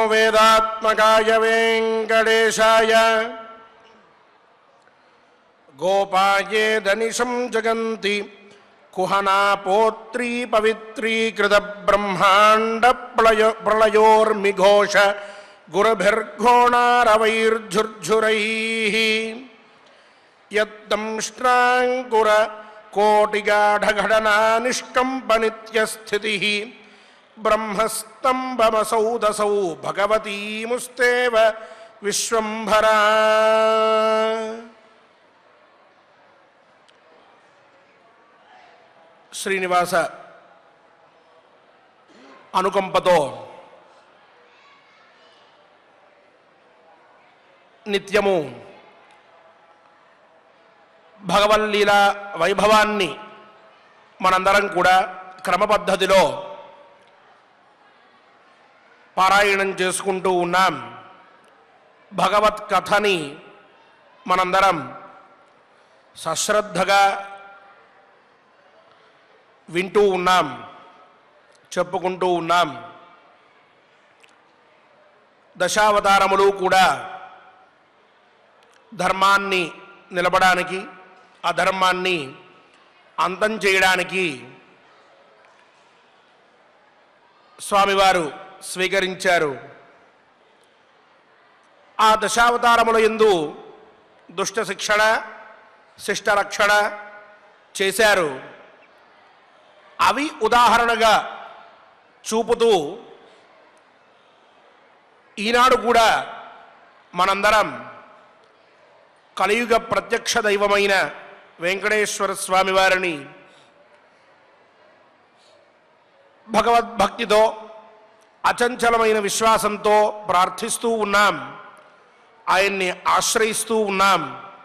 वेदात्मकाय वेंकटेशाय गोपाये दनिशं जगन्ति कुहना पौत्री पवित्रीकृत ब्रह्मांड प्रलयोर्मिघोष गुरुभिर्घोणारवैर्झुर्झुरैः यद्दंष्ट्राङ्कुर कोटिगाढघटना निष्कम्पनित्यस्थितिः ब्रह्मस्तम्भमसौ दसौ भगवती मुस्तेव विश्वम्भरा। శ్రీనివాస అనుకంపతో నిత్యము భగవల్లీల వైభవాన్ని మనందరం కూడా క్రమపద్ధతిలో పారాయణం చేసుకుంటూ ఉన్నాం. భగవత్ కథని మనందరం సశ్రద్ధగా వింటూ ఉన్నాం, చెప్పుకుంటూ ఉన్నాం. దశావతారములు కూడా ధర్మాన్ని నిలపడానికి, అధర్మాన్ని అంతం చేయడానికి స్వామివారు స్వీకరించారు. ఆ దశావతారముల యందు దుష్ట శిక్షణ, శిష్ట రక్షణ చేశారు. అవి ఉదాహరణగా చూపుతూ ఈనాడు కూడా మనందరం కలియుగ ప్రత్యక్ష దైవమైన వెంకటేశ్వర స్వామి వారిని భగవద్భక్తితో అచంచలమైన విశ్వాసంతో ప్రార్థిస్తూ ఉన్నాం, ఆయన్ని ఆశ్రయిస్తూ ఉన్నాం.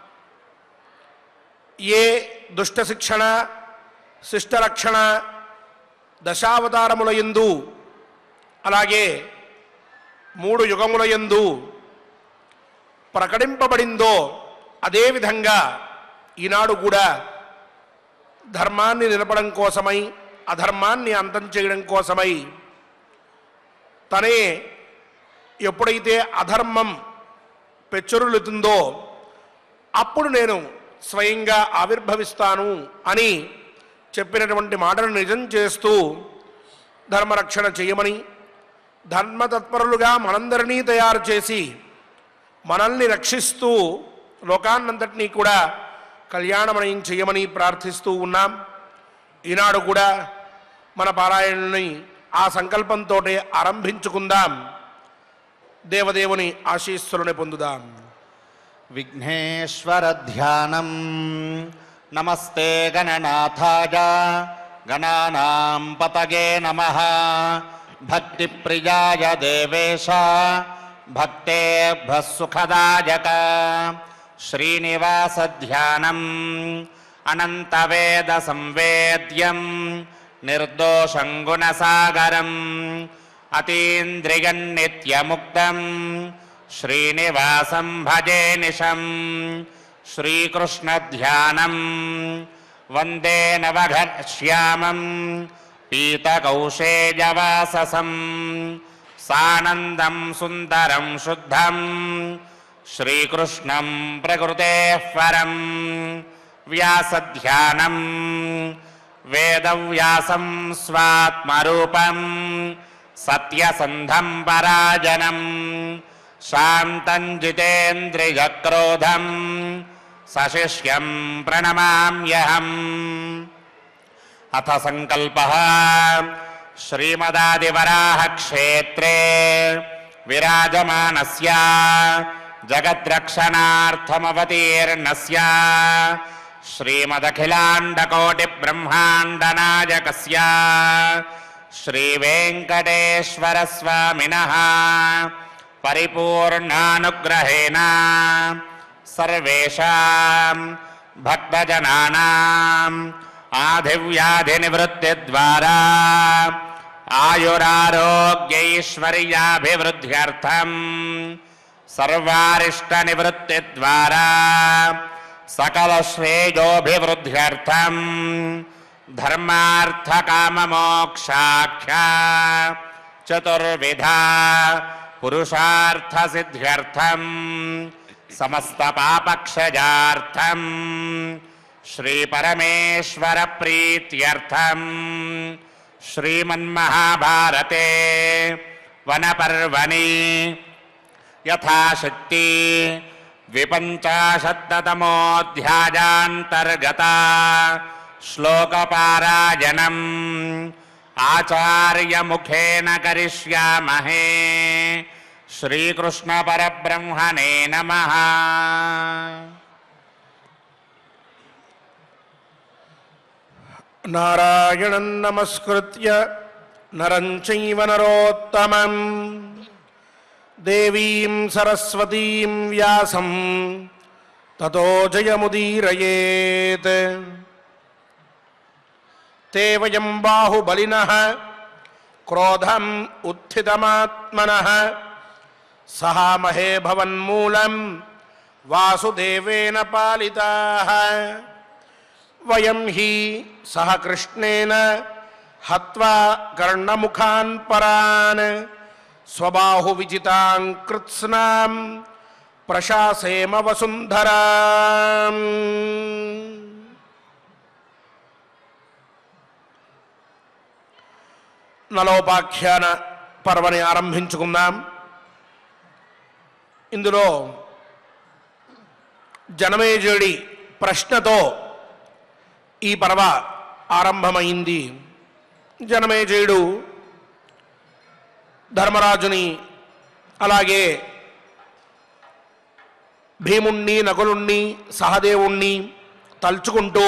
ఏ దుష్ట శిక్షణ, శిష్టరక్షణ దశావతారముల యందు అలాగే 3 యుగముల యందు ప్రకటింపబడిందో అదేవిధంగా ఈనాడు కూడా ధర్మాన్ని నిలపడం కోసమై, అధర్మాన్ని అంతం చేయడం కోసమై తనే ఎప్పుడైతే అధర్మం పెచ్చురులుతుందో అప్పుడు నేను స్వయంగా ఆవిర్భవిస్తాను అని చెప్పినటువంటి మాటను నిజం చేస్తూ ధర్మరక్షణ చేయమని, ధర్మతత్పరులుగా మనందరినీ తయారు చేసి మనల్ని రక్షిస్తూ లోకాన్నంతటినీ కూడా కళ్యాణమయం చేయమని ప్రార్థిస్తూ ఉన్నాం. ఈనాడు కూడా మన పారాయణని ఆ సంకల్పంతో ఆరంభించుకుందాం. దేవదేవుని ఆశీస్సులను పొందుదాం. విఘ్నేశ్వర ధ్యానం. నమస్తే గణనాథాయ గణానాం పతగే నమః. భక్తి ప్రియాయ దేవేశ భక్తేభ్యః సుఖదాయక. శ్రీనివాస ధ్యానం అనంతవేద సంవేద్యం నిర్దోషం గుణసాగరం అతీంద్రియం నిత్యముక్తం శ్రీనివాసం భజే నిశం. శ్రీకృష్ణ ధ్యానం వందే నవఘశ్యామం పీతకౌశేయవాససం సానందం సుందరం శుద్ధం శ్రీకృష్ణం ప్రకృతేః పరం. వ్యాసధ్యానం వేదవ్యాసం స్వాత్మరూపం సత్యసంధం పరాజనం శాంతం జితేంద్రియక్రోధం సశిష్యం ప్రణమామ్యహం. అథ సంకల్పః శ్రీమదాదివరాహక్షేత్రే విరాజమానస్య జగద్రక్షణార్థమవతీర్ణస్య శ్రీమదఖిలాండకోటిబ్రహ్మాండనాయకస్య శ్రీవేంకటేశ్వరస్వామినః పరిపూర్ణానుగ్రహేణ సర్వేషాం భక్తజనానాం ఆధివ్యాధినివృత్తిద్వారా ఆయురారోగ్యైశ్వర్యాభివృద్ధ్యర్థం సర్వారిష్టనివృత్తిద్వారా సకలశ్రేయోభివృద్ధ్యర్థం ధర్మార్థకామమోక్షాఖ్య చతుర్విధ పురుషార్థసిద్ధ్యర్థం సమస్తపాపక్షయార్థం శ్రీపరమేశ్వర ప్రీత్యర్థం శ్రీమన్మహాభారతే వనపర్వణి యథాశక్తి ద్విపంచాశత్తమోऽధ్యాయాంతర్గత శ్లోకపారాయణం ఆచార్యముఖేన కరిష్యామహే. శ్రీకృష్ణ పరబ్రహ్మణే నమః. నారాయణం నమస్కృత్య నరం చైవ నరోత్తమం దేవీం సరస్వతీం వ్యాసం తతో జయముదీరయేత్. తే వయం బాహుబలినః క్రోధం ఉత్థితమాత్మనః సహామహే భవన్మూలం వాసుదేవేన పాలితాః. వయం హి సహ కృష్ణేన హత్వా కర్ణముఖాన్ పరాన్ స్వబాహు విజితాం కృత్స్నాం ప్రశాసేమ వసుంధరాం. నలోపాఖ్యాన పర్వని ఆరంభించుకుందాం. ఇందులో జనమేజయుడి ప్రశ్నతో ఈ పర్వ ఆరంభమైంది. జనమేజయుడు ధర్మరాజుని అలాగే భీముణ్ణి నకులుణ్ణి సహదేవుణ్ణి తలుచుకుంటూ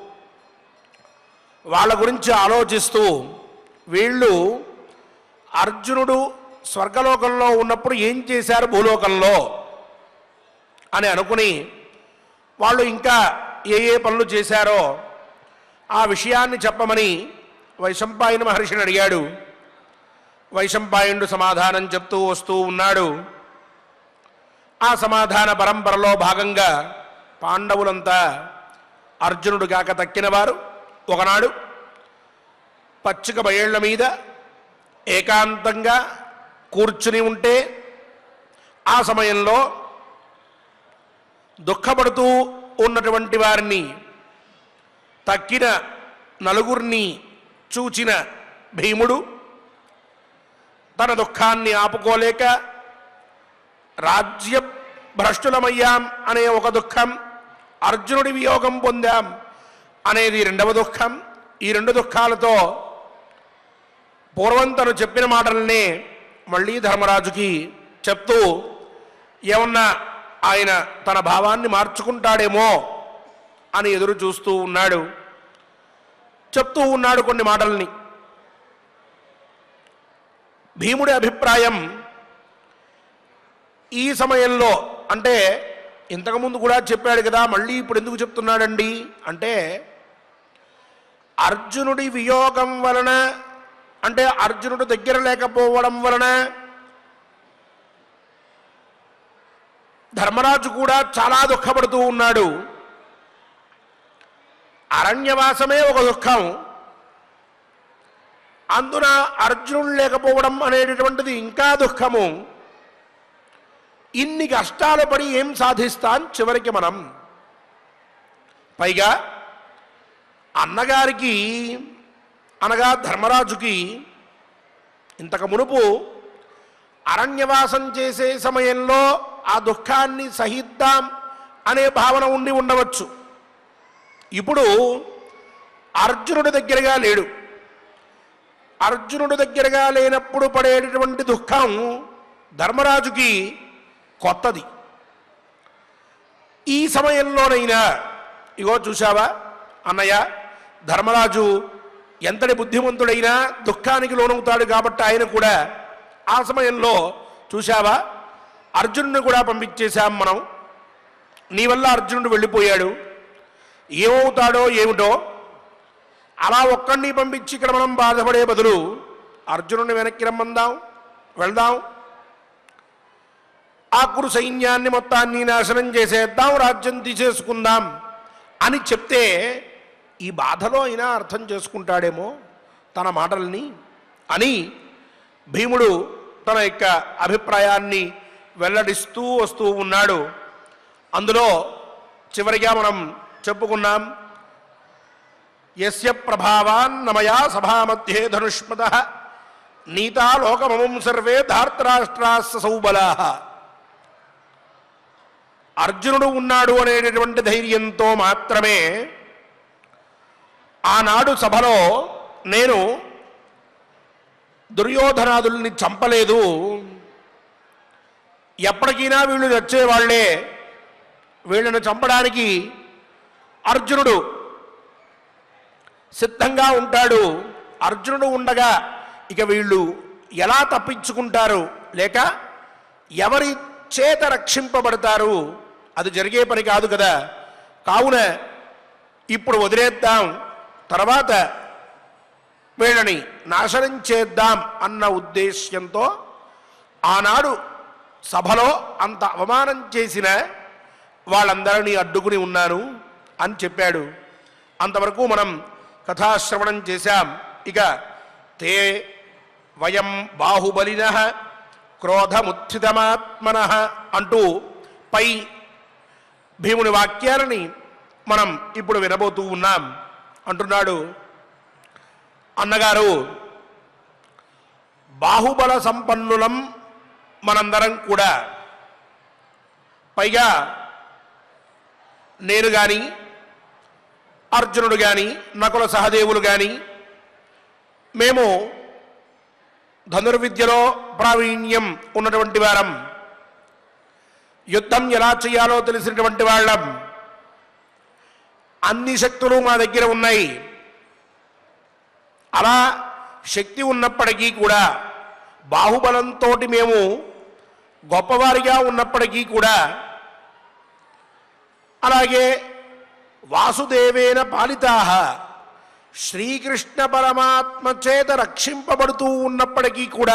వాళ్ళ గురించి ఆలోచిస్తూ వీళ్ళు అర్జునుడు స్వర్గలోకంలో ఉన్నప్పుడు ఏం చేశారు భూలోకంలో అని అనుకుని వాళ్ళు ఇంకా ఏ ఏ పనులు చేశారో ఆ విషయాన్ని చెప్పమని వైశంపాయన మహర్షిని అడిగాడు. వైశంపాయనుడు సమాధానం చెప్తూ వస్తూ ఉన్నాడు. ఆ సమాధాన పరంపరలో భాగంగా పాండవులంతా అర్జునుడు కాక తక్కినవారు ఒకనాడు పచ్చిక బయళ్ల మీద ఏకాంతంగా కూర్చుని ఉంటే ఆ సమయంలో దుఃఖపడుతూ ఉన్నటువంటి వారిని తక్కిన నలుగురిని చూచిన భీముడు తన దుఃఖాన్ని ఆపుకోలేక రాజ్య భ్రష్టులమయ్యాం అనే ఒక దుఃఖం, అర్జునుడి వియోగం పొందాం అనేది రెండవ దుఃఖం. ఈ రెండు దుఃఖాలతో పూర్వం తను చెప్పిన మాటలనే మళ్ళీ ధర్మరాజుకి చెప్తూ ఏమన్నా ఆయన తన భావాన్ని మార్చుకుంటాడేమో అని ఎదురు చూస్తూ ఉన్నాడు. చెప్తూ ఉన్నాడు కొన్ని మాటల్ని. భీముడి అభిప్రాయం ఈ సమయంలో అంటే ఇంతకుముందు కూడా చెప్పాడు కదా, మళ్ళీ ఇప్పుడు ఎందుకు చెప్తున్నాడండి అంటే అర్జునుడి వియోగం వలన అంటే అర్జునుడు దగ్గర లేకపోవడం వలన ధర్మరాజు కూడా చాలా దుఃఖపడుతూ ఉన్నాడు. అరణ్యవాసమే ఒక దుఃఖం, అందున అర్జునుడు లేకపోవడం అనేటటువంటిది ఇంకా దుఃఖము. ఇన్ని కష్టాలు పడి ఏం సాధిస్తాం చివరికి మనం? పైగా అన్నగారికి అనగా ధర్మరాజుకి ఇంతకు మునుపు అరణ్యవాసం చేసే సమయంలో ఆ దుఃఖాన్ని సహిద్దాం అనే భావన ఉండి ఉండవచ్చు. ఇప్పుడు అర్జునుడి దగ్గరగా లేడు. అర్జునుడి దగ్గరగా లేనప్పుడు పడేటటువంటి దుఃఖం ధర్మరాజుకి కొత్తది. ఈ సమయంలోనైనా ఇగో చూశావా అన్నయ్య, ధర్మరాజు ఎంతటి బుద్ధిమంతుడైనా దుఃఖానికి లోనవుతాడు కాబట్టి ఆయన కూడా ఆ సమయంలో చూశావా అర్జునుడిని కూడా పంపించేశాం మనం, నీ వల్ల అర్జునుడు వెళ్ళిపోయాడు, ఏమవుతాడో ఏమిటో, అలా ఒక్కడిని పంపించి ఇక్కడ మనం బాధపడే బదులు అర్జునుడిని వెనక్కి రమ్మందాం, వెళ్దాం, ఆ కురు సైన్యాన్ని మొత్తాన్ని నాశనం చేసేద్దాం, రాజ్యం తీసేసుకుందాం అని చెప్తే ఈ బాధలో అయినా అర్థం చేసుకుంటాడేమో తన మాటల్ని అని భీముడు తన యొక్క అభిప్రాయాన్ని వెల్లడిస్తూ వస్తూ ఉన్నాడు. అందులో చివరిగా మనం చెప్పుకున్నాం, యస్య ప్రభావాన్ నమయా సభామధ్యే ధనుష్మతః నీతా లోకమముం సర్వే ధార్తరాష్ట్రాస్య సౌబలాః. అర్జునుడు ఉన్నాడు అనేటటువంటి ధైర్యంతో మాత్రమే ఆనాడు సభలో నేను దుర్యోధనాదుల్ని చంపలేదు, ఎప్పటికైనా వీళ్ళు వచ్చేవాళ్లే, వీళ్ళను చంపడానికి అర్జునుడు సిద్ధంగా ఉంటాడు. అర్జునుడు ఉండగా ఇక వీళ్ళు ఎలా తప్పించుకుంటారు, లేక ఎవరి చేత రక్షింపబడతారు? అది జరిగే పని కాదు కదా. కావున ఇప్పుడు వదిలేద్దాం, తర్వాత వీళ్ళని నాశనం చేద్దాం అన్న ఉద్దేశ్యంతో ఆనాడు సభలో అంత అవమానం చేసిన వాళ్ళందరినీ అడ్డుకుని ఉన్నాను అని చెప్పాడు. అంతవరకు మనం కథాశ్రవణం చేశాం. ఇక తే వయం బాహుబలినః క్రోధముత్థితమాత్మనః అంటూ పై భీముని వాక్యాలని మనం ఇప్పుడు వినబోతూ ఉన్నాం. అంటున్నాడు, అన్నగారు బాహుబల సంపన్నులం మనందరం కూడా. పైగా నేను కానీ, అర్జునుడు కానీ, నకుల సహదేవులు కానీ మేము ధనుర్విద్యలో ప్రావీణ్యం ఉన్నటువంటి వారం, యుద్ధం ఎలా చేయాలో తెలిసినటువంటి వాళ్ళం, అన్ని శక్తులు మా దగ్గర ఉన్నాయి. అలా శక్తి ఉన్నప్పటికీ కూడా, బాహుబలంతో మేము గొప్పవారిగా ఉన్నప్పటికీ కూడా, అలాగే వాసుదేవేన పాలితాః శ్రీకృష్ణ పరమాత్మ చేత రక్షింపబడుతూ ఉన్నప్పటికీ కూడా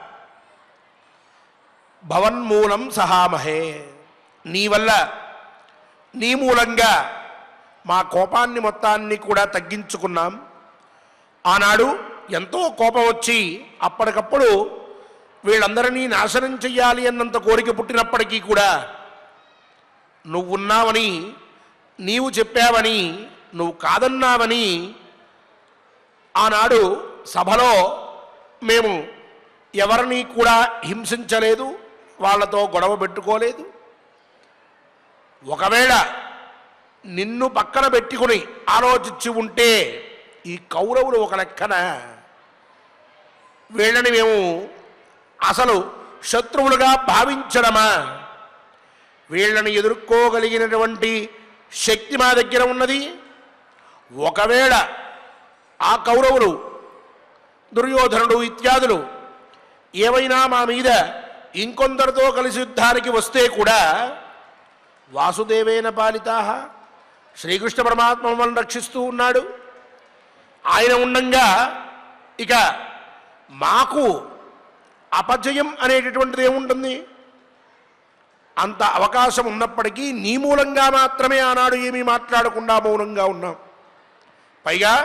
భవన్మూలం సహామహే, నీ వల్ల, నీ మూలంగా మా కోపాన్ని మొత్తాన్ని కూడా తగ్గించుకున్నాం. ఆనాడు ఎంతో కోపం వచ్చి అప్పటికప్పుడు వీళ్ళందరినీ నాశనం చెయ్యాలి అన్నంత కోరిక పుట్టినప్పటికీ కూడా నువ్వున్నావని, నీవు చెప్పావని, నువ్వు కాదన్నావని ఆనాడు సభలో మేము ఎవరిని కూడా హింసించలేదు, వాళ్ళతో గొడవ పెట్టుకోలేదు. ఒకవేళ నిన్ను పక్కన పెట్టుకుని ఆలోచించి ఉంటే ఈ కౌరవులు ఒక లెక్కన, వీళ్ళని మేము అసలు శత్రువులుగా భావించడమా? వీళ్ళని ఎదుర్కోగలిగినటువంటి శక్తి మా దగ్గర ఉన్నది. ఒకవేళ ఆ కౌరవులు, దుర్యోధనుడు ఇత్యాదులు ఏవైనా మా మీద ఇంకొందరితో కలిసి యుద్ధానికి వస్తే కూడా వాసుదేవేన పాలితాః, శ్రీకృష్ణ పరమాత్మ మమ్మల్ని రక్షిస్తూ ఉన్నాడు. ఆయన ఉండంగా ఇక మాకు అపజయం అనేటటువంటిది ఏముంటుంది? అంత అవకాశం ఉన్నప్పటికీ నీ మూలంగా మాత్రమే ఆనాడు ఏమీ మాట్లాడకుండా మౌనంగా ఉన్నాం. పైగా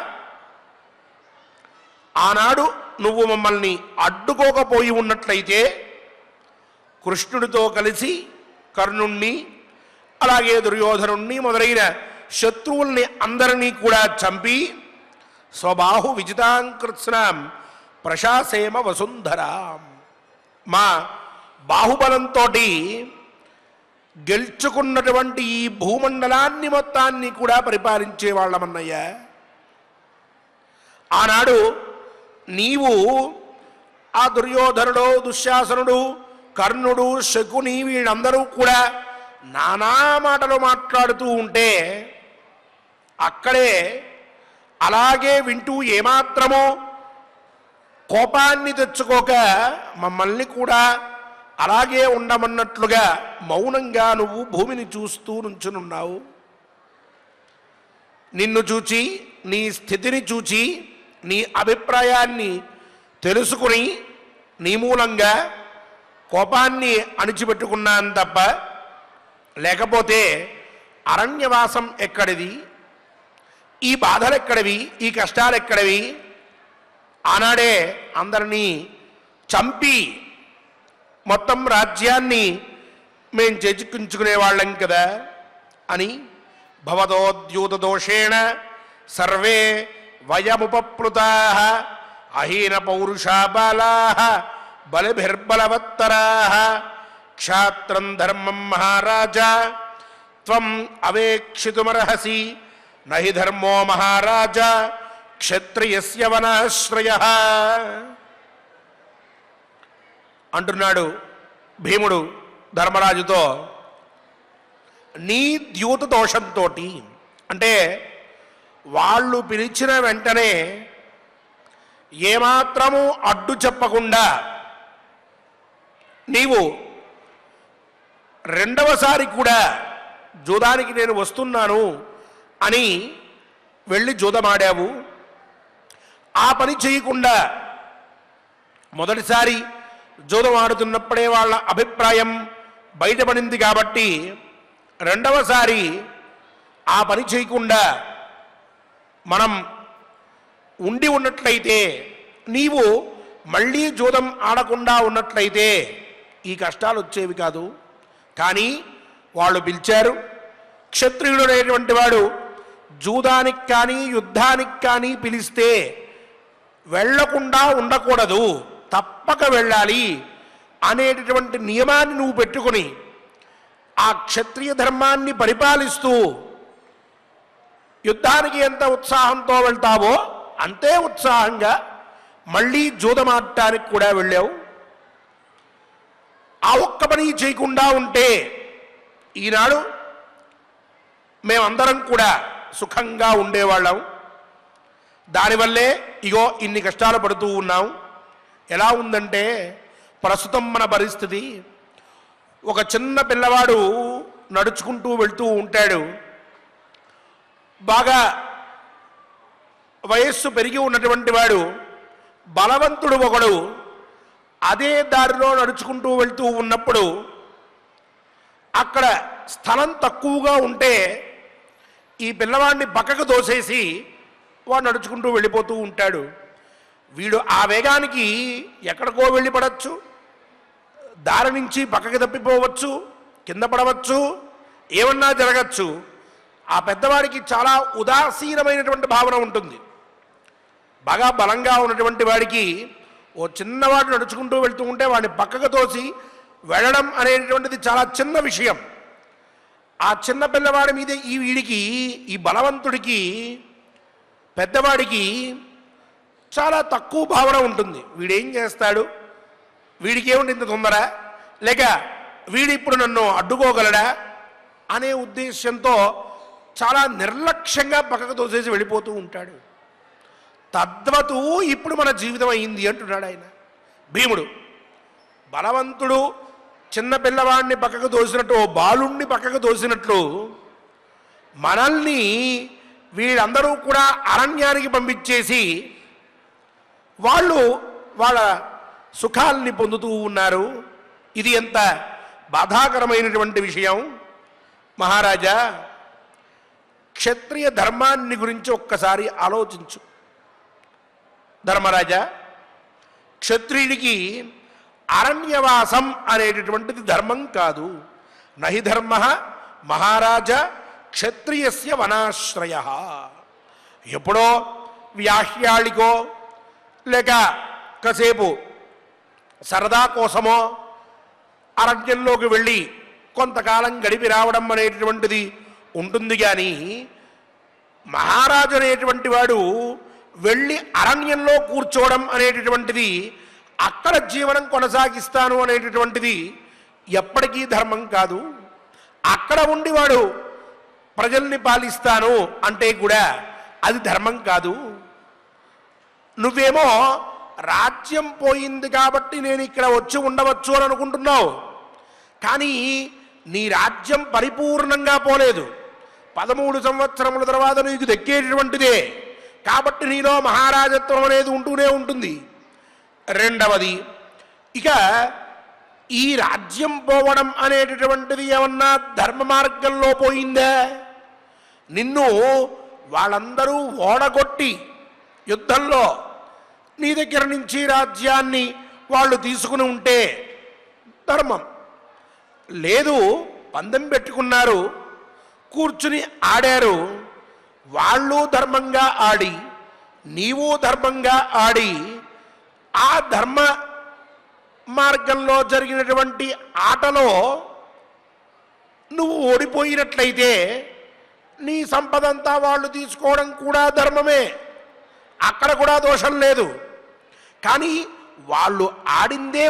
ఆనాడు నువ్వు మమ్మల్ని అడ్డుకోకపోయి ఉన్నట్లయితే కృష్ణుడితో కలిసి కర్ణుణ్ణి, అలాగే దుర్యోధనుణ్ణి మొదలైన శత్రువుల్ని అందరినీ కూడా చంపి స్వబాహు విజితాంకృత్స్నాం ప్రశాసేమ వసుంధరాం, మా బాహుబలంతో గెలుచుకున్నటువంటి ఈ భూమండలాన్ని మొత్తాన్ని కూడా పరిపాలించే వాళ్ళమన్నయ్యా. ఆనాడు నీవు ఆ దుర్యోధనుడు, దుశ్శాసనుడు, కర్ణుడు, శకుని వీళ్ళందరూ కూడా నానా మాటలు మాట్లాడుతూ ఉంటే అక్కడే అలాగే వింటూ ఏమాత్రమో కోపాన్ని తెచ్చుకోక మమ్మల్ని కూడా అలాగే ఉండమన్నట్లుగా మౌనంగా నువ్వు భూమిని చూస్తూ నుంచునున్నావు. నిన్ను చూచి, నీ స్థితిని చూచి, నీ అభిప్రాయాన్ని తెలుసుకుని నీ మూలంగా కోపాన్ని అణిచిపెట్టుకున్నాను తప్ప, లేకపోతే అరణ్యవాసం ఎక్కడిది, ఈ బాధలు ఎక్కడివి, ఈ కష్టాలు ఎక్కడివి? ఆనాడే అందరినీ చంపి మొత్తం రాజ్యాన్ని మేం చేజిక్కించుకునే వాళ్ళం కదా అని భవతోద్యూత దోషేణ సర్వే వయముపప్లుతా అహీన పౌరుషా బాలా బలిభిర్బలవత్తరా క్షాత్రం ధర్మం మహారాజా త్వం అవేక్షితుమర్హసి నహి ధర్మో మహారాజా క్షత్రియస్య వనాశ్రయః అంటున్నాడు భీముడు ధర్మరాజుతో. నీ ద్యూత దోషంతో, అంటే వాళ్ళు పిలిచిన వెంటనే ఏమాత్రము అడ్డు చెప్పకుండా నీవు రెండవసారి కూడా జూదానికి నేను వస్తున్నాను అని వెళ్ళి జూదమాడావు. ఆ పని చేయకుండా మొదటిసారి జూదం ఆడుతున్నప్పుడే వాళ్ళ అభిప్రాయం బయటపడింది కాబట్టి రెండవసారి ఆ పని చేయకుండా మనం ఉండి ఉన్నట్లయితే, నీవు మళ్ళీ జూదం ఆడకుండా ఉన్నట్లయితే ఈ కష్టాలు వచ్చేవి కాదు. కానీ వాళ్ళు పిలిచారు. క్షత్రియుడు అనేటువంటి వాడు జూదానికి కానీ యుద్ధానికి కానీ పిలిస్తే వెళ్ళకుండా ఉండకూడదు, తప్పక వెళ్ళాలి అనేటటువంటి నియమాన్ని నువ్వు పెట్టుకుని ఆ క్షత్రియ ధర్మాన్ని పరిపాలిస్తూ యుద్ధానికి ఎంత ఉత్సాహంతో వెళ్తావో అంతే ఉత్సాహంగా మళ్ళీ జూదమాడటానికి కూడా వెళ్ళావు. ఆ ఒక్క పని చేయకుండా ఉంటే ఈనాడు మేమందరం కూడా సుఖంగా ఉండేవాళ్ళం. దానివల్లే ఇగో ఇన్ని కష్టాలు పడుతూ ఉన్నాం. ఎలా ఉందంటే ప్రస్తుతం మన పరిస్థితి, ఒక చిన్న పిల్లవాడు నడుచుకుంటూ వెళ్తూ ఉంటాడు. బాగా వయస్సు పెరిగి ఉన్నటువంటి వాడు బలవంతుడు ఒకడు అదే దారిలో నడుచుకుంటూ వెళ్తూ ఉన్నప్పుడు అక్కడ స్థలం తక్కువగా ఉంటే ఈ పిల్లవాడిని పక్కకు దోసేసి వాడు నడుచుకుంటూ వెళ్ళిపోతూ ఉంటాడు. వీడు ఆ వేగానికి ఎక్కడికో వెళ్ళి పడవచ్చు, దారి నుంచి పక్కకి తప్పిపోవచ్చు, కింద పడవచ్చు, ఏమన్నా జరగచ్చు. ఆ పెద్దవాడికి చాలా ఉదాసీనమైనటువంటి భావన ఉంటుంది. బాగా బలంగా ఉన్నటువంటి వాడికి ఓ చిన్నవాడు నడుచుకుంటూ వెళ్తూ ఉంటే వాడిని పక్కకు తోసి వెళ్ళడం అనేటువంటిది చాలా చిన్న విషయం. ఆ చిన్న పిల్లవాడి మీద ఈ వీడికి, ఈ బలవంతుడికి, పెద్దవాడికి చాలా తక్కువ భావన ఉంటుంది. వీడేం చేస్తాడు, వీడికి ఏమిటి ఇంత తొందర, లేక వీడిప్పుడు నన్ను అడ్డుకోగలడా అనే ఉద్దేశంతో చాలా నిర్లక్ష్యంగా పక్కకు తోసేసి వెళ్ళిపోతూ ఉంటాడు. తద్వతు ఇప్పుడు మన జీవితం అయింది అంటున్నాడు ఆయన భీముడు. బలవంతుడు చిన్న పిల్లవాడిని పక్కకు తోసినట్టు, ఓ బాలుణ్ణి పక్కకు తోసినట్లు మనల్ని వీళ్ళందరూ కూడా అరణ్యానికి పంపించేసి వాళ్ళు వాళ్ళ సుఖాల్ని పొందుతూ ఉన్నారు. ఇది ఎంత బాధాకరమైనటువంటి విషయం. మహారాజా, క్షత్రియ ధర్మాన్ని గురించి ఒక్కసారి ఆలోచించు. ధర్మరాజా, క్షత్రియుడికి అరణ్యవాసం అనేటటువంటిది ధర్మం కాదు. నహి ధర్మ మహారాజా క్షత్రియస్య వనాశ్రయ. ఎప్పుడో వ్యాహ్యాళికో లేక కాసేపు సరదా కోసమో అరణ్యంలోకి వెళ్ళి కొంతకాలం గడిపి రావడం అనేటటువంటిది ఉంటుంది. కానీ మహారాజు అనేటువంటి వాడు వెళ్ళి అరణ్యంలో కూర్చోవడం అనేటటువంటిది, అక్కడ జీవనం కొనసాగిస్తాను అనేటటువంటిది ఎప్పటికీ ధర్మం కాదు. అక్కడ ఉండి వాడు ప్రజల్ని పాలిస్తాను అంటే కూడా అది ధర్మం కాదు. నువ్వేమో రాజ్యం పోయింది కాబట్టి నేను ఇక్కడ వచ్చి ఉండవచ్చు అని అనుకుంటున్నావు. కానీ నీ రాజ్యం పరిపూర్ణంగా పోలేదు. 13 సంవత్సరముల తర్వాత నీకు దక్కేటటువంటిదే కాబట్టి నీలో మహారాజత్వం అనేది ఉంటూనే ఉంటుంది. రెండవది, ఇక ఈ రాజ్యం పోవడం అనేటటువంటిది ఏమన్నా ధర్మ మార్గంలో పోయిందా? నిన్ను వాళ్ళందరూ ఓడగొట్టి యుద్ధంలో నీ దగ్గర నుంచి రాజ్యాన్ని వాళ్ళు తీసుకుని ఉంటే ధర్మం. లేదు, పందెం పెట్టుకున్నారు, కూర్చుని ఆడారు, వాళ్ళు ధర్మంగా ఆడి నీవు ధర్మంగా ఆడి ఆ ధర్మ మార్గంలో జరిగినటువంటి ఆటలో నువ్వు ఓడిపోయినట్లయితే నీ సంపదంతా వాళ్ళు తీసుకోవడం కూడా ధర్మమే, అక్కడ కూడా దోషం లేదు. కానీ వాళ్ళు ఆడిందే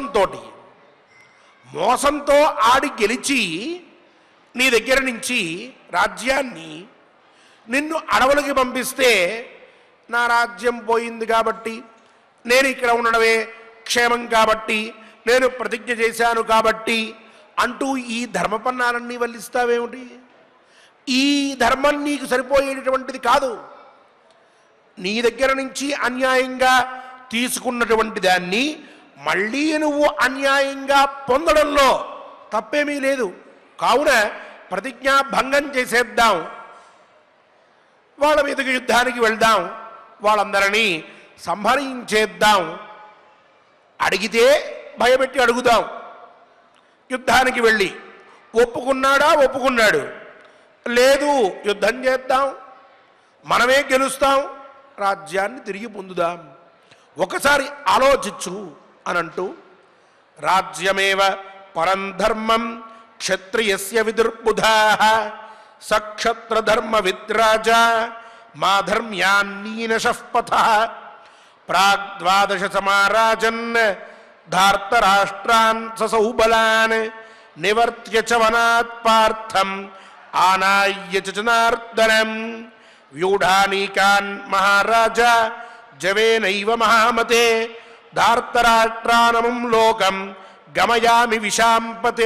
మోసంతో ఆడి గెలిచి నీ దగ్గర నుంచి రాజ్యాన్ని నిన్ను అడవులకి పంపిస్తే నా రాజ్యం పోయింది కాబట్టి, నేను ఇక్కడ ఉండడమే క్షేమం కాబట్టి, నేను ప్రతిజ్ఞ చేశాను కాబట్టి అంటూ ఈ ధర్మపన్నాలన్నీ వల్లిస్తావేమిటి? ఈ ధర్మం నీకు సరిపోయేటటువంటిది కాదు. నీ దగ్గర నుంచి అన్యాయంగా తీసుకున్నటువంటి దాన్ని మళ్ళీ నువ్వు అన్యాయంగా పొందడంలో తప్పేమీ లేదు. కావున ప్రతిజ్ఞా భంగం చేసేద్దాం, వాళ్ళ మీదకి యుద్ధానికి వెళ్దాం, వాళ్ళందరినీ సంహరించేద్దాం. అడిగితే భయపెట్టి అడుగుదాం. యుద్ధానికి వెళ్ళి ఒప్పుకున్నాడు, లేదు యుద్ధం చేద్దాం, మనమే గెలుస్తాం, రాజ్యాన్ని తిరిగి పొందుదాం, ఒకసారి ఆలోచించు అనంటూ రాజ్యమేవ పరంధర్మం క్షత్రియస్య విదుర్బుధాః సక్షత్రధర్మ విద్రాజా మాధర్మ్యాన్నీనశః పథః ప్రాగ్ద్వాదశ సమారాజన్ ధార్తరాష్ట్రాన్ ససౌబలాన్ నివర్త్య చ వనాత్ పార్థం ఆనాయ్య చ జనార్దనం వ్యూఢానీకాన్ మహారాజా జవేనైవ మహామతే ధార్తరాష్ట్రానమం లోకం గమయామి విశాంపతే.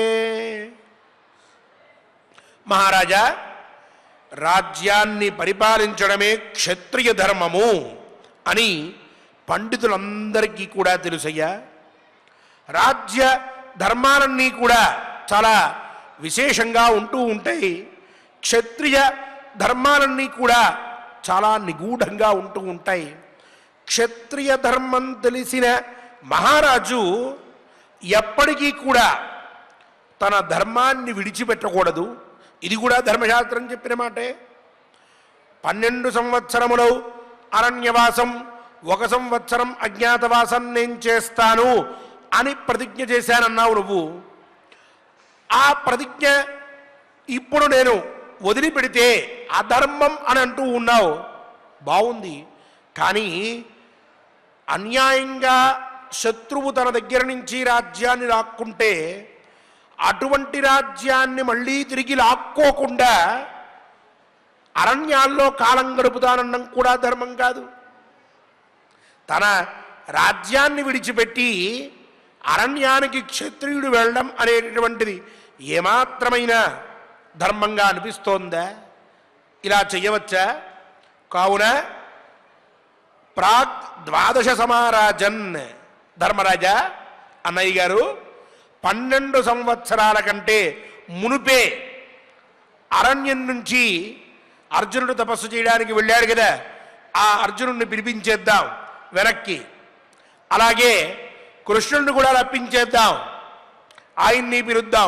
మహారాజా, రాజ్యాన్ని పరిపాలించడమే క్షత్రియ ధర్మము అని పండితులందరికీ కూడా తెలుసయ్యా. రాజ్య ధర్మాలన్నీ కూడా చాలా విశేషంగా ఉంటూ ఉంటాయి. క్షత్రియ ధర్మాలన్నీ కూడా చాలా నిగూఢంగా ఉంటూ ఉంటాయి. క్షత్రియ ధర్మం తెలిసిన మహారాజు ఎప్పటికీ కూడా తన ధర్మాన్ని విడిచిపెట్టకూడదు. ఇది కూడా ధర్మశాస్త్రం చెప్పిన మాటే. 12 సంవత్సరములు అరణ్యవాసం, 1 సంవత్సరం అజ్ఞాతవాసం నేను చేస్తాను అని ప్రతిజ్ఞ చేశానన్నావు నువ్వు. ఆ ప్రతిజ్ఞ ఇప్పుడు నేను వదిలిపెడితే అధర్మం అని అంటూ ఉన్నావు, బాగుంది. కానీ అన్యాయంగా శత్రువు తన దగ్గర నుంచి రాజ్యాన్ని లాక్కుంటే అటువంటి రాజ్యాన్ని మళ్ళీ తిరిగి లాక్కోకుండా అరణ్యాల్లో కాలం గడుపుతానన్నం కూడా ధర్మం కాదు. తన రాజ్యాన్ని విడిచిపెట్టి అరణ్యానికి క్షత్రియుడు వెళ్ళడం అనేటటువంటిది ఏమాత్రమైన ధర్మంగా అనిపిస్తోందా? ఇలా చెయ్యవచ్చా? కావున ప్రాగ్ ద్వాదశ సమారాజన్, ధర్మరాజా అన్నయ్య గారు 12 సంవత్సరాల కంటే మునుపే అరణ్యం నుంచి అర్జునుడు తపస్సు చేయడానికి వెళ్ళాడు కదా, ఆ అర్జునుడిని పిలిపించేద్దాం వెనక్కి. అలాగే కృష్ణుడిని కూడా రప్పించేద్దాం, ఆయన్ని పిలుద్దాం.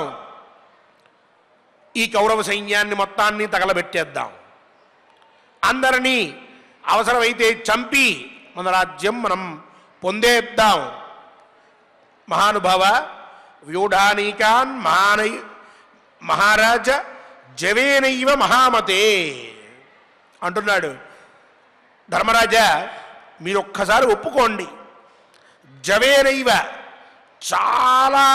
ఈ కౌరవ సైన్యాన్ని మొత్తాన్ని తగలబెట్టేద్దాం, అందరినీ అవసరమైతే చంపి మన రాజ్యం మనం పొందేద్దాం. మహానుభావ, వ్యూఢానీకాన్ మహారాజ జవేనైవ మహామతే అంటున్నాడు. ధర్మరాజా, మీరు ఒక్కసారి ఒప్పుకోండి. జవేనైవ, చాలా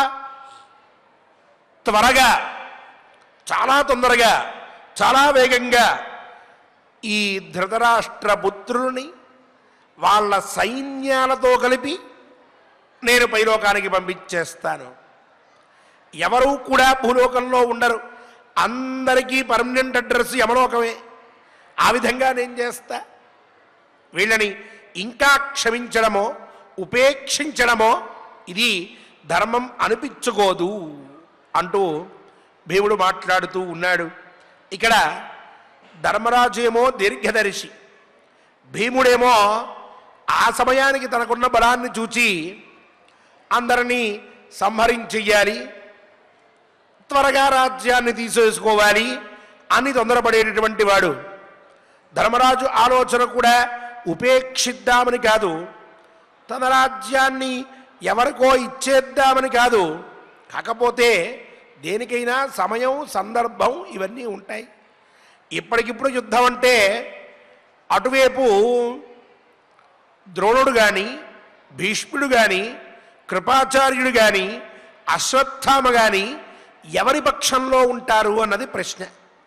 త్వరగా, చాలా తొందరగా, చాలా వేగంగా ఈ ధృతరాష్ట్ర పుత్రుల్ని వాళ్ళ సైన్యాలతో కలిపి నేను పైలోకానికి పంపించేస్తాను. ఎవరూ కూడా భూలోకంలో ఉండరు, అందరికీ పర్మనెంట్ అడ్రస్ యమలోకమే. ఆ విధంగా నేను చేస్తా. వీళ్ళని ఇంకా క్షమించడమో ఉపేక్షించడమో ఇది ధర్మం అనిపించుకోదు అంటూ భీముడు మాట్లాడుతూ ఉన్నాడు. ఇక్కడ ధర్మరాజు ఏమో దీర్ఘదర్శి, భీముడేమో ఆ సమయానికి తనకున్న బలాన్ని చూచి అందరినీ సంహరించెయ్యాలి, త్వరగా రాజ్యాన్ని తీసేసుకోవాలి అని తొందరపడేటటువంటి వాడు. ధర్మరాజు ఆలోచన కూడా ఉపేక్షిద్దామని కాదు, తన రాజ్యాన్ని ఎవరికో ఇచ్చేద్దామని కాదు. కాకపోతే దేనికైనా సమయం, సందర్భం ఇవన్నీ ఉంటాయి. ఇప్పటికిప్పుడు యుద్ధం అంటే అటువైపు ద్రోణుడు కానీ, భీష్ముడు కానీ, కృపాచార్యుడు కానీ, అశ్వత్థామ కానీ ఎవరి పక్షంలో ఉంటారు అన్నది ప్రశ్న.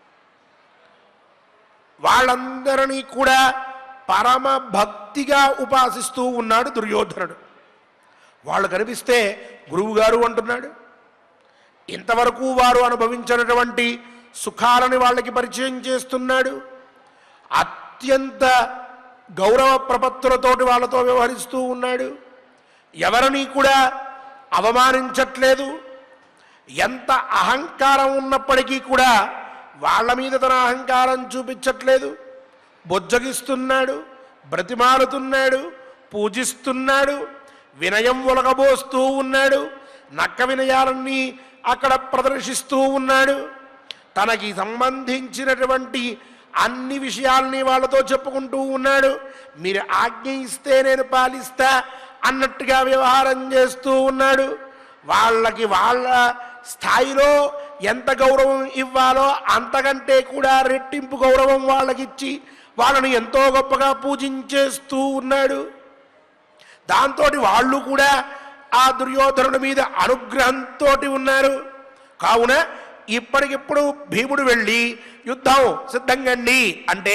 వాళ్ళందరినీ కూడా పరమ భక్తిగా ఉపాసిస్తూ ఉన్నాడు దుర్యోధనుడు. వాళ్ళు కనిపిస్తే గురువుగారు అంటున్నాడు. ఇంతవరకు వారు అనుభవించినటువంటి సుఖాలని వాళ్ళకి పరిచయం చేస్తున్నాడు. అత్యంత గౌరవ ప్రపత్తులతోటి వాళ్ళతో వ్యవహరిస్తూ ఉన్నాడు. ఎవరిని కూడా అవమానించట్లేదు. ఎంత అహంకారం ఉన్నప్పటికీ కూడా వాళ్ళ మీద తన అహంకారం చూపించట్లేదు. బొజ్జగిస్తున్నాడు, బ్రతిమాలుతున్నాడు, పూజిస్తున్నాడు, వినయం ఒలగబోస్తూ ఉన్నాడు, నక్క వినయాలన్నీ అక్కడ ప్రదర్శిస్తూ ఉన్నాడు. తనకి సంబంధించినటువంటి అన్ని విషయాల్ని వాళ్ళతో చెప్పుకుంటూ ఉన్నాడు. మీరు ఆజ్ఞ ఇస్తే నేను పాలిస్తా అన్నట్టుగా వ్యవహారం చేస్తూ ఉన్నాడు. వాళ్ళకి వాళ్ళ స్థాయిలో ఎంత గౌరవం ఇవ్వాలో అంతకంటే కూడా రెట్టింపు గౌరవం వాళ్ళకిచ్చి వాళ్ళని ఎంతో గొప్పగా పూజించేస్తూ ఉన్నాడు. దాంతో వాళ్ళు కూడా ఆ దుర్యోధనుడి మీద అనుగ్రహంతో ఉన్నారు. కావున ఇప్పటికిప్పుడు భీముడు వెళ్ళి యుద్ధం సిద్ధంగండి అంటే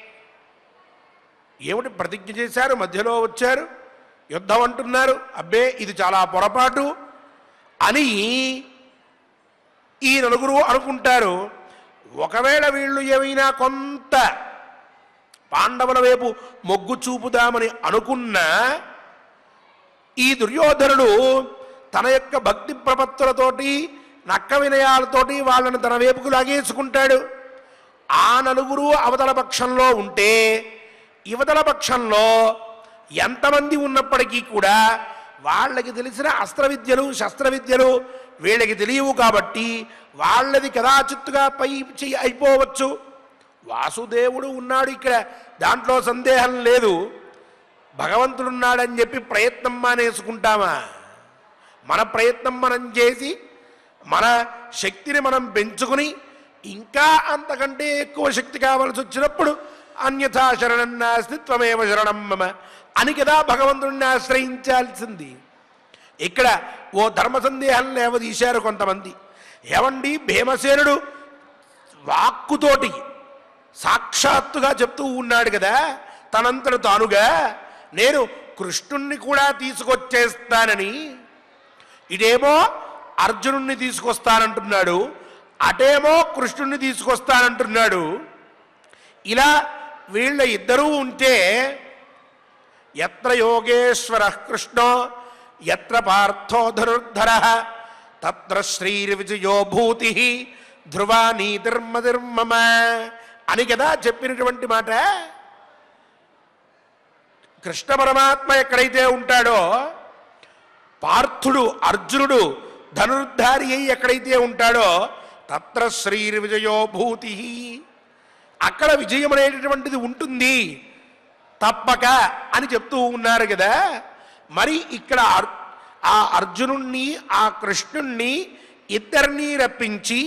ఏమిటి ప్రతిజ్ఞ చేశారు, మధ్యలో వచ్చారు, యుద్ధం అంటున్నారు. అబ్బే ఇది చాలా పొరపాటు అని ఈ నలుగురు అనుకుంటారు. ఒకవేళ వీళ్ళు ఏమైనా కొంత పాండవుల వైపు మొగ్గు చూపుదామని అనుకున్నా ఈ దుర్యోధనుడు తన యొక్క భక్తి ప్రపత్తులతోటి, నక్క వినయాలతోటి వాళ్ళని తన వైపుకు లాగేసుకుంటాడు. ఆ నలుగురు అవతల పక్షంలో ఉంటే యువతల పక్షంలో ఎంతమంది ఉన్నప్పటికీ కూడా వాళ్ళకి తెలిసిన అస్త్ర విద్యలు, శస్త్ర విద్యలు వీళ్ళకి తెలియవు. కాబట్టి వాళ్ళది కదాచిత్తుగా పై అయిపోవచ్చు. వాసుదేవుడు ఉన్నాడు ఇక్కడ, దాంట్లో సందేహం లేదు. భగవంతుడున్నాడని చెప్పి ప్రయత్నం మానేసుకుంటామా? మన ప్రయత్నం మనం చేసి మన శక్తిని మనం పెంచుకుని ఇంకా అంతకంటే ఎక్కువ శక్తి కావాల్సి వచ్చినప్పుడు అన్యథా శరణం నాస్తి త్వమేవ శరణం మమ అని కదా భగవంతుడిని ఆశ్రయించాల్సింది. ఇక్కడ ఓ ధర్మ సందేహం లేవదీశారు కొంతమంది. ఏమండి, భీమసేనుడు వాక్కుతోటి సాక్షాత్తుగా చెప్తూ ఉన్నాడు కదా తనంతట తానుగా, నేను కృష్ణుణ్ణి కూడా తీసుకొచ్చేస్తానని. ఇటేమో అర్జునుణ్ణి తీసుకొస్తానంటున్నాడు, అటేమో కృష్ణుణ్ణి తీసుకొస్తానంటున్నాడు. ఇలా వీళ్ళ ఇద్దరూ ఉంటే ఎత్ర యోగేశ్వర కృష్ణో ఎత్ర పార్థో ధనుర్ధర తత్ర శ్రీర్విజయో భూతి ధ్రువా నీతిర్మదిర్మమ అని కదా చెప్పినటువంటి మాట. కృష్ణ పరమాత్మ ఎక్కడైతే ఉంటాడో, పార్థుడు అర్జునుడు ధనుర్ధారి అయి ఎక్కడైతే ఉంటాడో తత్ర శ్రీర్విజయో భూతి, అక్కడ విజయం అనేటటువంటిది ఉంటుంది తప్పక అని చెప్తూ ఉన్నారు కదా. మరి ఇక్కడ ఆ అర్జునుణ్ణి, ఆ కృష్ణుణ్ణి ఇద్దరినీ రప్పించి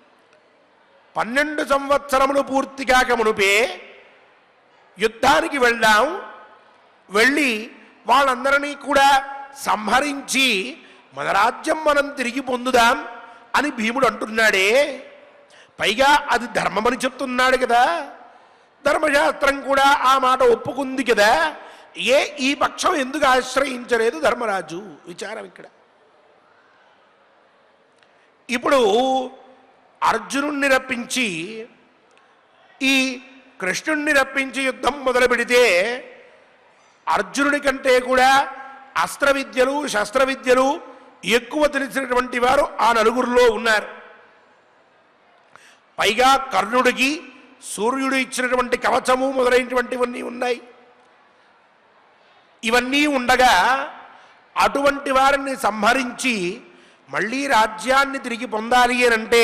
12 సంవత్సరములు పూర్తి కాక మునుపే యుద్ధానికి వెళ్దాం, వెళ్ళి వాళ్ళందరినీ కూడా సంహరించి మన రాజ్యం మనం తిరిగి పొందుదాం అని భీముడు అంటున్నాడే. పైగా అది ధర్మమని చెప్తున్నాడు కదా, ధర్మశాస్త్రం కూడా ఆ మాట ఒప్పుకుంది కదా. ఈ పక్షం ఎందుకు ఆశ్రయించలేదు ధర్మరాజు? విచారం ఇక్కడ. ఇప్పుడు అర్జునుణ్ణి రప్పించి ఈ కృష్ణుణ్ణి రప్పించి యుద్ధం మొదలు పెడితే అర్జునుడి కంటే కూడా అస్త్ర విద్యలు, శస్త్ర విద్యలు ఎక్కువ తెలిసినటువంటి వారు ఆ నలుగురిలో ఉన్నారు. పైగా కర్ణుడికి సూర్యుడు ఇచ్చినటువంటి కవచము మొదలైనటువంటివన్నీ ఉన్నాయి. ఇవన్నీ ఉండగా అటువంటి వారిని సంహరించి మళ్ళీ రాజ్యాన్ని తిరిగి పొందాలి అంటే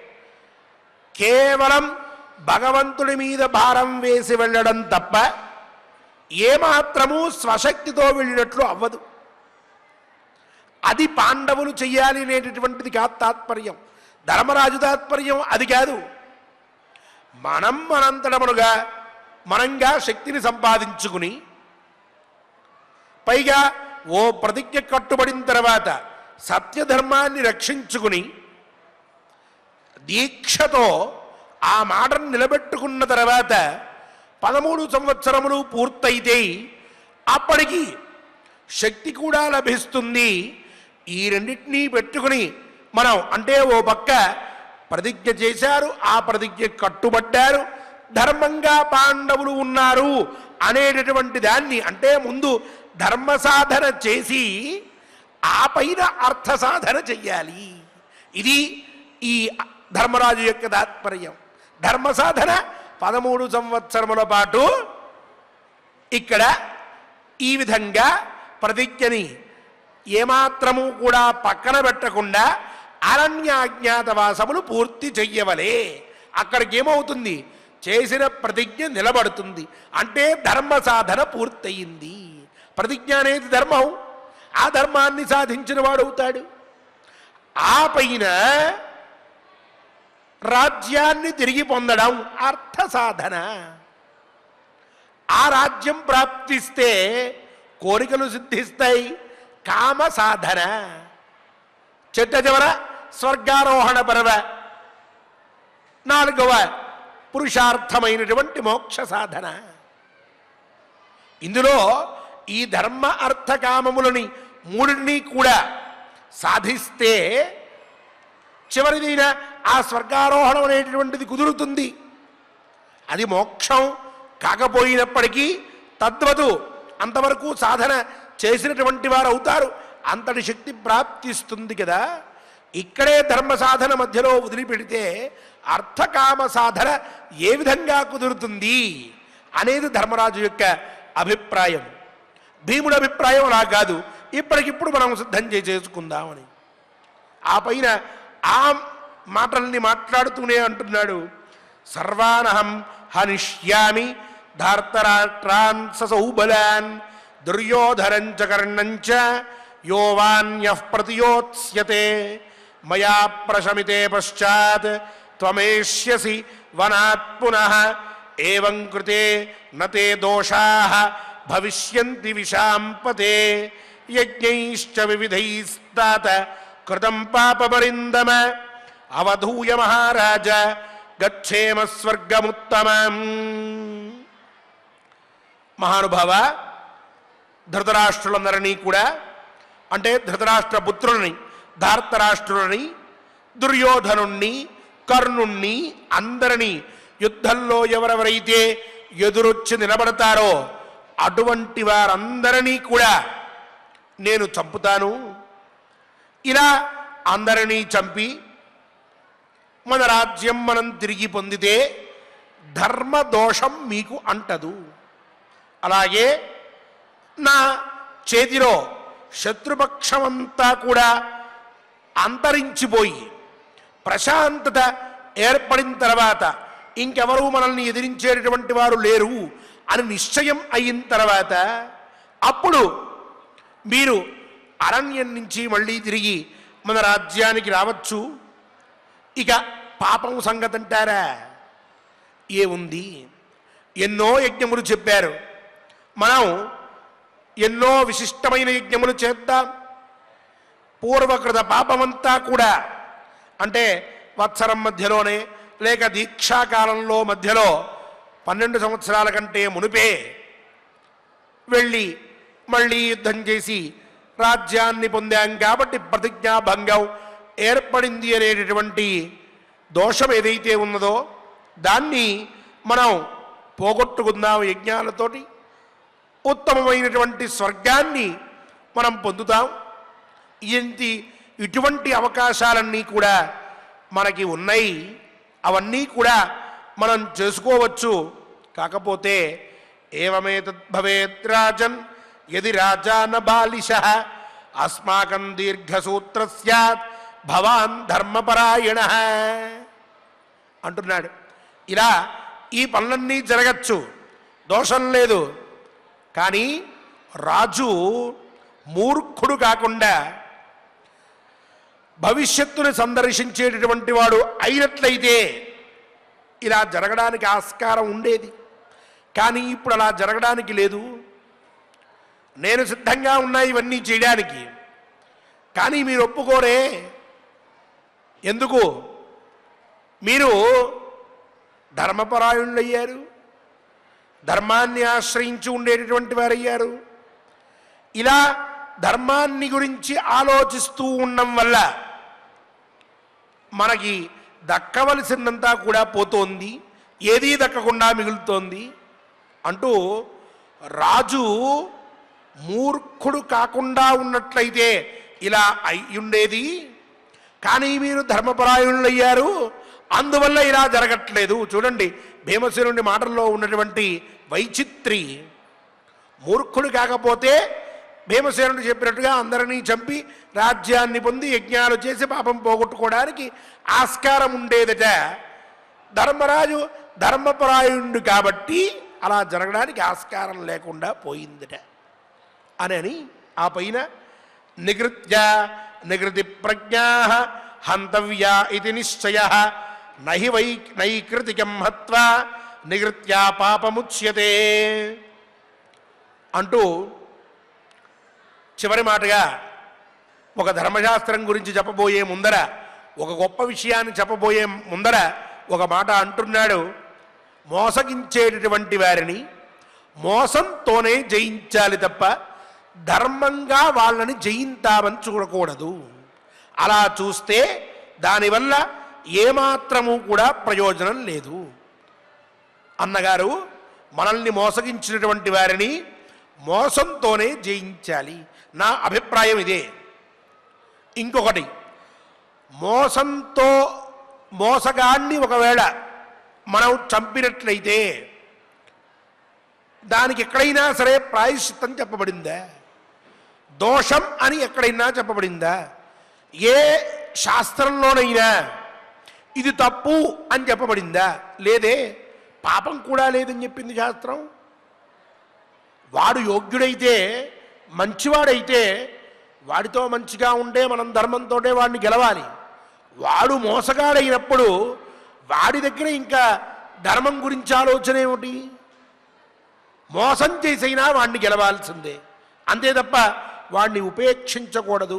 కేవలం భగవంతుడి మీద భారం వేసి వెళ్ళడం తప్ప ఏమాత్రము స్వశక్తితో వెళ్ళినట్లు అవ్వదు. అది పాండవులు చెయ్యాలి అనేటటువంటిది కాదు తాత్పర్యం. ధర్మరాజు తాత్పర్యం అది కాదు. మనంతటమునుగా మనంగా శక్తిని సంపాదించుకుని పైగా ఓ ప్రతిజ్ఞ కట్టుబడిన తర్వాత సత్యధర్మాన్ని రక్షించుకుని దీక్షతో ఆ మాటను నిలబెట్టుకున్న తర్వాత 13 సంవత్సరములు పూర్తయితే అప్పటికి శక్తి కూడా లభిస్తుంది. ఈ రెండింటినీ పెట్టుకుని మనం అంటే ఓ పక్క ప్రతిజ్ఞ చేశారు, ఆ ప్రతిజ్ఞ కట్టుబడ్డారు, ధర్మంగా పాండవులు ఉన్నారు అనేటటువంటి దాన్ని అంటే ముందు ధర్మ సాధన చేసి ఆ పైన అర్థ సాధన చెయ్యాలి. ఇది ఈ ధర్మరాజు యొక్క తాత్పర్యం. ధర్మ సాధన 13 సంవత్సరముల పాటు ఇక్కడ ఈ విధంగా ప్రతిజ్ఞని ఏమాత్రము కూడా పక్కన పెట్టకుండా అరణ్యాజ్ఞాతవాసములు పూర్తి చెయ్యవలే. అక్కడికి ఏమవుతుంది? చేసిన ప్రతిజ్ఞ నిలబడుతుంది. అంటే ధర్మ సాధన పూర్తయింది. ప్రతిజ్ఞ అనేది ధర్మం. ఆ ధర్మాన్ని సాధించిన వాడవుతాడు. ఆ పైన రాజ్యాన్ని తిరిగి పొందడం అర్థ సాధన. ఆ రాజ్యం ప్రాప్తిస్తే కోరికలు సిద్ధిస్తాయి. కామ సాధన. చెట్ట చివర స్వర్గారోహణ పర్వ 4వ పురుషార్థమైనటువంటి మోక్ష సాధన. ఇందులో ఈ ధర్మ అర్థ కామములని మూడిని కూడా సాధిస్తే చివరిదైన ఆ స్వర్గారోహణం అనేటటువంటిది కుదురుతుంది. అది మోక్షం కాకపోయినప్పటికీ తద్వతు అంతవరకు సాధన చేసినటువంటి వారు అవుతారు. అంతటి శక్తి ప్రాప్తిస్తుంది కదా. ఇక్కడే ధర్మ సాధన మధ్యలో వదిలిపెడితే అర్థకామ సాధన ఏ విధంగా కుదురుతుంది అనేది ధర్మరాజు యొక్క అభిప్రాయం. భీముడి అభిప్రాయం అలా కాదు. ఇప్పటికిప్పుడు మనం సిద్ధం చేసుకుందామని ఆ పైన ఆ మాటల్ని మాట్లాడుతూనే అంటున్నాడు. సర్వానహం హనిష్యామి ధార్తరాష్ట్రాన్ ససౌబలాన్ దుర్యోధనంచ కర్ణంచ యోవాన్యః ప్రతియోత్స్యతే మయా ప్రశమితే పశ్చాత్ త్వమేష్యసి వనాత్ పునః ఏవం కృతే నతే దోషాః భవిష్యంతి విశాంపతే యజ్ఞైశ్చ వివిధైస్తాత కృతం పాపపరిందమ అవధూయ మహారాజ గచ్చేమ స్వర్గముత్తమం. మహానుభావ, ధృతరాష్ట్రులందరినీ కూడా అంటే ధృతరాష్ట్ర పుత్రులని, ధార్తరాష్ట్రులని, దుర్యోధనుణ్ణి, కర్ణుణ్ణి అందరినీ యుద్ధంలో ఎవరెవరైతే ఎదురొచ్చి నిలబడతారో అటువంటి వారందరినీ కూడా నేను చంపుతాను. ఇలా అందరినీ చంపి మన రాజ్యం మనం తిరిగి పొందితే ధర్మదోషం మీకు అంటదు. అలాగే నా చేతిలో శత్రుపక్షమంతా కూడా అంతరించిపోయి ప్రశాంతత ఏర్పడిన తర్వాత ఇంకెవరూ మనల్ని ఎదిరించేటటువంటి వారు లేరు అని నిశ్చయం అయిన తర్వాత అప్పుడు మీరు అరణ్యం నుంచి మళ్ళీ తిరిగి మన రాజ్యానికి రావచ్చు. ఇక పాపం సంగతి అంటారా? ఏముంది? ఎన్నో యజ్ఞములు చెప్పారు. మనం ఎన్నో విశిష్టమైన యజ్ఞములు చేద్దాం. పూర్వకృత పాపమంతా కూడా అంటే వత్సరం మధ్యలోనే లేక దీక్షాకాలంలో మధ్యలో 12 సంవత్సరాల కంటే మునిపే వెళ్ళి మళ్ళీ యుద్ధం చేసి రాజ్యాన్ని పొందాం కాబట్టి ప్రతిజ్ఞాభంగం ఏర్పడింది అనేటటువంటి దోషం ఏదైతే ఉన్నదో దాన్ని మనం పోగొట్టుకుందాం. యజ్ఞాలతోటి ఉత్తమమైనటువంటి స్వర్గాన్ని మనం పొందుతాం. ఇటువంటి అవకాశాలన్నీ కూడా మనకి ఉన్నాయి. అవన్నీ కూడా మనం చేసుకోవచ్చు. కాకపోతే ఏవమేతద్భవేత్ రాజన్ యది రాజా న బాలిశః అస్మాకం దీర్ఘసూత్ర స్యాత్ భవాన్ ధర్మపరాయణ అంటున్నాడు. ఇలా ఈ పనులన్నీ జరగచ్చు, దోషం లేదు. కానీ రాజు మూర్ఖుడు కాకుండా భవిష్యత్తును సందర్శించేటటువంటి వాడు అయినట్లయితే ఇలా జరగడానికి ఆస్కారం ఉండేది. కానీ ఇప్పుడు అలా జరగడానికి లేదు. నేను సిద్ధంగా ఉన్నా ఇవన్నీ చేయడానికి, కానీ మీరు ఒప్పుకోరే. ఎందుకు? మీరు ధర్మపరాయణులయ్యారు, ధర్మాన్ని ఆశ్రయించి ఉండేటటువంటి వారయ్యారు. ఇలా ధర్మాన్ని గురించి ఆలోచిస్తూ ఉండడం వల్ల మనకి దక్కవలసిందంతా కూడా పోతోంది, ఏదీ దక్కకుండా మిగులుతోంది అంటూ రాజు మూర్ఖుడు కాకుండా ఉన్నట్లయితే ఇలా అయ్యుండేది. కానీ మీరు ధర్మపరాయణులయ్యారు, అందువల్ల ఇలా జరగట్లేదు. చూడండి భీమసేనుడి మాటల్లో ఉన్నటువంటి వైచిత్రి. మూర్ఖుడు కాకపోతే భీమసేనుడు చెప్పినట్టుగా అందరినీ చంపి రాజ్యాన్ని పొంది యజ్ఞాలు చేసి పాపం పోగొట్టుకోవడానికి ఆస్కారం ఉండేదట. ధర్మరాజు ధర్మపరాయణుడు కాబట్టి అలా జరగడానికి ఆస్కారం లేకుండా పోయిందట అని ఆ పైన నిగృత్య నిగృతి ప్రజ్ఞా హంతవ్యా ఇది నిశ్చయ నహి నైకృతికం హత్వా నిగృత్యా పాపముచ్యతే అంటూ చివరి మాటగా ఒక ధర్మశాస్త్రం గురించి చెప్పబోయే ముందర, ఒక గొప్ప విషయాన్ని చెప్పబోయే ముందర ఒక మాట అంటున్నాడు. మోసగించేటటువంటి వారిని మోసంతోనే జయించాలి తప్ప ధర్మంగా వాళ్ళని జయింతామని చూడకూడదు. అలా చూస్తే దానివల్ల ఏమాత్రము కూడా ప్రయోజనం లేదు. అన్నగారు మనల్ని మోసగించినటువంటి వారిని మోసంతోనే జయించాలి, నా అభిప్రాయం ఇదే. ఇంకొకటి, మోసగాన్ని ఒకవేళ మనం చంపినట్లయితే దానికి ఎక్కడైనా సరే ప్రాయశ్చిత్తం చెప్పబడిందా? దోషం అని ఎక్కడైనా చెప్పబడిందా? ఏ శాస్త్రంలోనైనా ఇది తప్పు అని చెప్పబడిందా? లేదే. పాపం కూడా లేదని చెప్పింది శాస్త్రం. వాడు యోగ్యుడైతే, మంచివాడైతే వాడితో మంచిగా ఉంటే మనం ధర్మంతోటే వాడిని గెలవాలి. వాడు మోసగాడైనప్పుడు వాడి దగ్గర ఇంకా ధర్మం గురించి ఆలోచన ఏమిటి? మోసం చేసైనా వాడిని గెలవాల్సిందే, అంతే తప్ప వాడిని ఉపేక్షించకూడదు.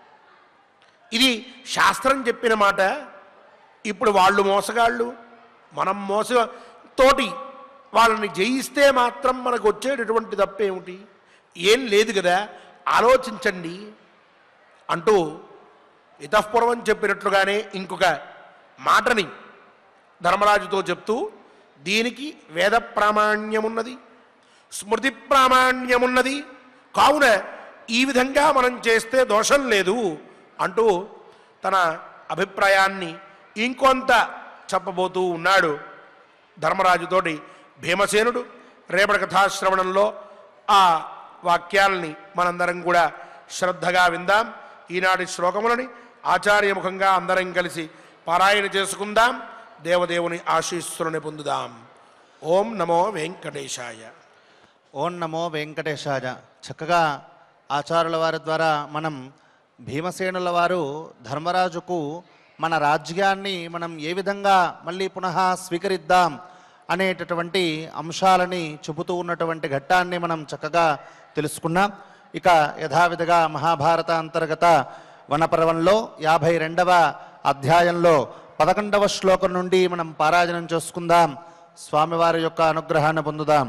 ఇది శాస్త్రం చెప్పిన మాట. ఇప్పుడు వాళ్ళు మోసగాళ్ళు, మనం మోసతోటి వాళ్ళని జయిస్తే మాత్రం మనకు వచ్చేటటువంటి తప్పేమిటి? ఏం లేదు కదా, ఆలోచించండి అంటూ ఇతఃపూర్వం చెప్పినట్లుగానే ఇంకొక మాటని ధర్మరాజుతో చెప్తూ, దీనికి వేద ప్రామాణ్యమున్నది, స్మృతి ప్రామాణ్యమున్నది, కావున ఈ విధంగా మనం చేస్తే దోషం లేదు అంటూ తన అభిప్రాయాన్ని ఇంకొంత చెప్పబోతూ ఉన్నాడు ధర్మరాజుతోటి భీమసేనుడు. రేపటి కథాశ్రవణంలో ఆ వాక్యాలని మనందరం కూడా శ్రద్ధగా విందాం. ఈనాటి శ్లోకములని ఆచార్యముఖంగా అందరం కలిసి పారాయణ చేసుకుందాం. దేవదేవుని ఆశీస్సులని పొందుదాం. ఓం నమో వెంకటేశాయ. ఓం నమో వెంకటేశాయ. చక్కగా ఆచార్యుల వారి ద్వారా మనం భీమసేనుల వారు ధర్మరాజుకు మన రాజ్యాన్ని మనం ఏ విధంగా మళ్ళీ పునః స్వీకరిద్దాం అనేటటువంటి అంశాలని చెబుతూ ఉన్నటువంటి ఘట్టాన్ని మనం చక్కగా తెలుసుకున్నాం. ఇక యథావిధిగా మహాభారత అంతర్గత వనపర్వంలో 52వ అధ్యాయంలో 11వ శ్లోకం నుండి మనం పారాయణం చేసుకుందాం. స్వామివారి యొక్క అనుగ్రహాన్ని పొందుదాం.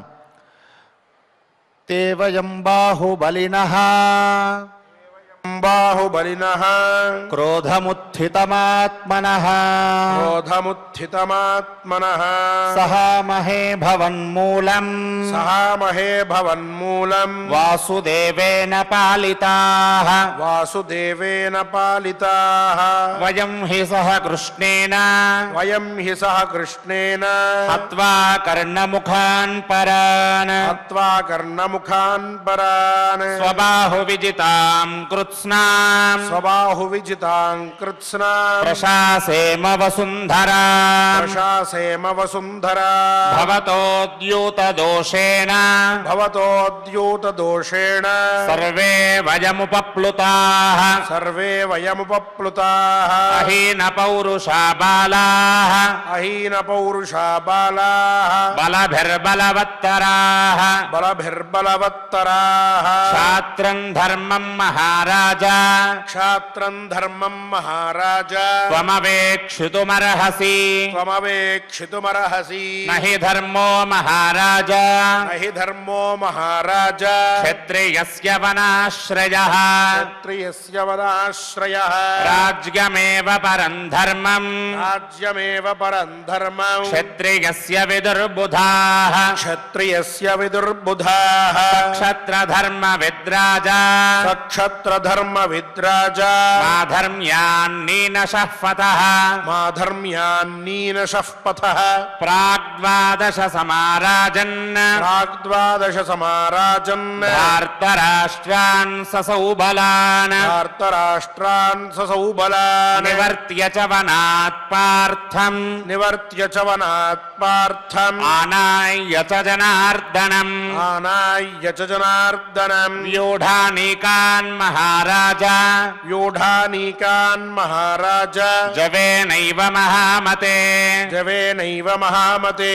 తేవయం బాహుబలినః బాహుబలినః క్రోధముత్థితమాత్మనః క్రోధముత్థితమాత్మనః సహామహే భవన్మూలం సహామహే భవన్మూలం వాసుదేవేన పాలితాః వాసుదేవేన పాలితాః వయం హి సహ కృష్ణేన వయం హి సహ కృష్ణేన హత్వా కర్ణముఖాన్ పరాన్ హత్వా కర్ణముఖాన్ పరాన్ స్వబాహు విజితాం కృత్స్న కృత్స్నా స్వబాహు విజితాం కృత్స్నా ప్రశాసేమ వసుంధరా ప్రశాసేమ వసుంధరా భవతోద్యూత దోషేణ భవతోద్యూత దోషేణ సర్వే వయముపప్లుతాః సర్వే వయముపప్లుతాః అహీన పౌరుషా బాలాః అహీన పౌరుషా బాలాః బలభిర్బలవత్తరాః బలభిర్బలవత్తరాః క్షాత్రం ధర్మం మహారాజా క్షాత్రం ధర్మం మహారాజా త్వమవేక్షితుమర్హసి త్వమవేక్షితుమర్హసి నహి ధర్మో మహారాజా నహి ధర్మో మహారాజా క్షత్రియస్య వనాశ్రయః క్షత్రియస్య వనాశ్రయః రాజ్యమేవ పరం ధర్మం రాజ్యమేవ పరం ధర్మం క్షత్రియస్య విదుర్బుధాః క్షత్రియస్య విదుర్బుధాః క్షత్రధర్మ విద్రాజా సక్షత్రధర్మ విద్రాజా మాధర్మ్యాన్నీనశః పతః మాధర్మ్యాన్నీనశః పథః ప్రాగ్ద్వాదశ సమారాజన్ ప్రాగ్ద్వాదశ సమారాజన్ భార్తరాష్ట్రాన్ ససౌ బలాన్ భారతరాష్ట్రాన్ ససౌ బలాన్ నివర్త్య చ వనాత్ పార్థం నివర్త్య చ వనాత్ పార్థం ఆనాయ్య చ జనార్దనం ఆనాయ్య చ జనార్దనం వ్యూఢానీకాన్ మహారాజా వ్యూఢానీకాన్ మహారాజా జవేనైవ మహామతే జవేనైవ మహామతే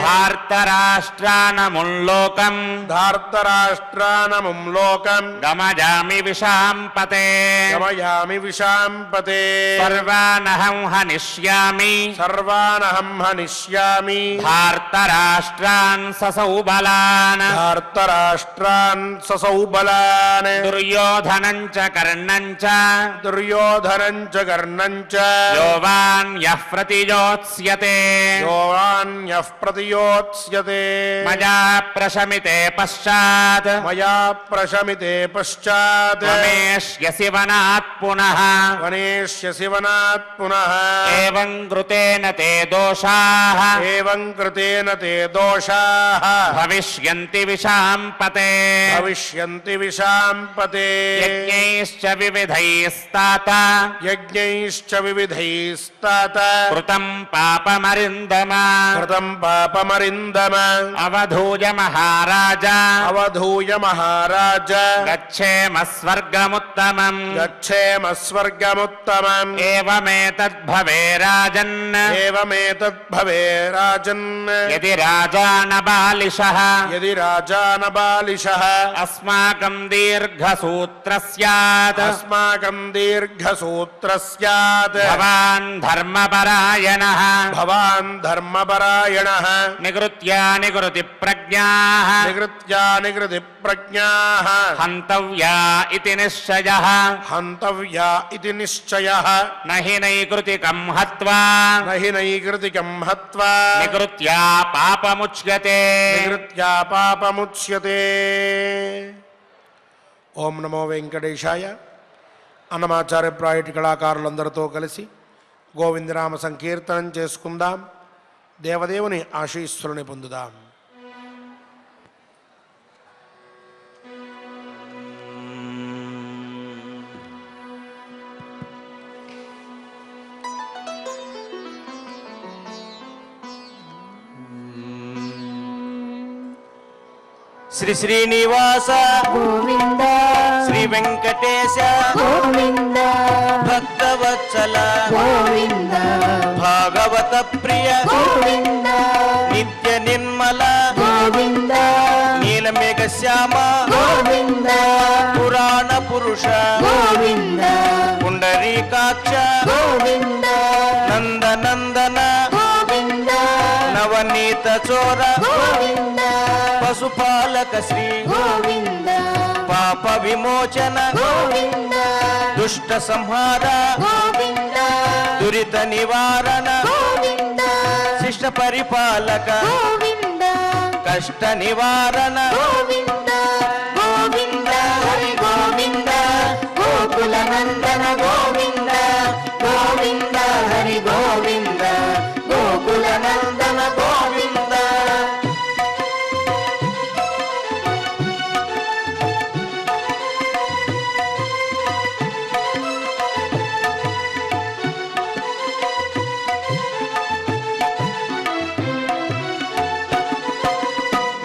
భార్తరాష్ట్రానముల్లోకం ధార్తరాష్ట్రానముం లోకం గమజామి విశాంపతే గమయామి విశాంపతే సర్వానహం హనిష్యామి సర్వానహం హనిష్యామి భార్తరాష్ట్రాన్ ససౌ బలాన్ ధార్తరాష్ట్రాన్ ససౌ బలాన్ దుర్యోధనం చ కర్ణం చ దుర్యోధనం చ కర్ణం చ యోవాన్యః ప్రతియోత్స్యతే యోవాన్యః ప్రతియోత్స్యతే మయా ప్రశమితే పశ్చాత్ మయా ప్రశమితే పశ్చాత్ వనేష్యసి వనాత్ పునః వనేష్యసి వనాత్ పునః ఏవం కృతేన తే దోషాః ఏవం కృతేన తే దోషాః భవిష్యంతి విశాంపతే భవిష్యంతి విశాంపతే యజ్ఞైశ్చ వివిధైస్తాత యజ్ఞైశ్చ వివిధైస్తాత కృతం పాపమరిందమ కృతం పాపమరిందమ అవధూయ మహారాజా అవధూయ మహారాజ గచ్ఛేమ స్వర్గముత్తమం గచ్ఛేమ స్వర్గముత్తమం ఏవమేతద్భవే రాజన్ ఏవమేతద్భవే రాజన్ యది రాజా న బాలిషః యది రాజా న బాలిషః అస్మాకం దీర్ఘసూత్ర స్యాత్ అస్మాకం దీర్ఘసూత్ర స్యాత్ భవాన్ ధర్మపరాయణః భవాన్ ధర్మపరాయణః నిగృత్యా నిగృతి ప్రజ్ఞాః నిగృత్యా నిగృతి ప్రజ్ఞాః హంతవ్యా ఇతి నిశ్చయః హంతవ్యా ఇతి నిశ్చయః నహి నైకృతికం హత్వా నహి నైకృతికం హత్వా నిగృత్యా పాపముచ్యతే నిగృత్యా పాపముచ్యతే. ఓం నమో వెంకటేశాయ. అన్నమాచార్య ప్రాయటి కళాకారులందరితో కలిసి గోవిందనామ సంకీర్తనం చేసుకుందాం. దేవదేవుని ఆశీస్సులని పొందుదాం. శ్రీ శ్రీనివాస గోవింద శ్రీ వెంకటేశ గోవింద భక్తవత్సల గోవింద భాగవత ప్రియ గోవింద నిత్య నిర్మల గోవింద నీలమేఘ శ్యామ గోవింద పురాణ పురుష గోవింద పుండరీకాక్ష గోవింద నందనందన గోవింద నవనీత చోర గోవింద పశుపాలక శ్రీ గోవింద పాప విమోచన గోవింద దుష్ట సంహార గోవింద దురిత నివారణ గోవింద శిష్ట పరిపాలక గోవింద కష్ట నివారణ గోవింద గోవింద హరి గోవింద గోకుల నందన గోవింద గోవింద హరి గోవింద గోకుల నందన గోవింద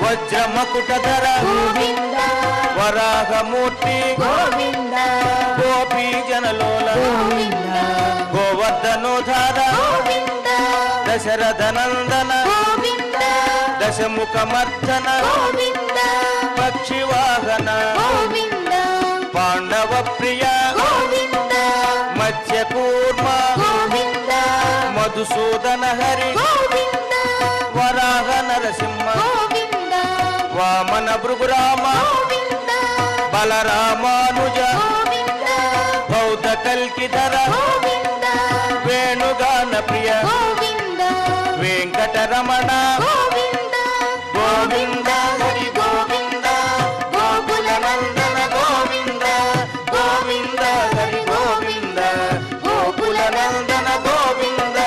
వజ్రమకుటధర గోవింద వరాహమూర్తి గోవింద గోపీ జనలోల గోవింద గోవర్ధనోధార గోవింద దశరథనందన గోవింద దశముఖమర్ధన గోవింద పక్షివాహన గోవింద పాండవ ప్రియ గోవింద మత్స్యకూర్మ గోవింద మధుసూదన హరి గోవింద వరాహ నరసింహ గోవింద వామన భృగురామ గోవింద బలరామానుజ గోవింద బౌద్ధ కల్కిధర గోవింద వేణుగాన ప్రియ గోవింద వెంకటరమణ గోవింద గోవింద హరి గోవింద గోకుల నందన గోవింద గోవింద హరి గోవింద గోకుల నందన గోవింద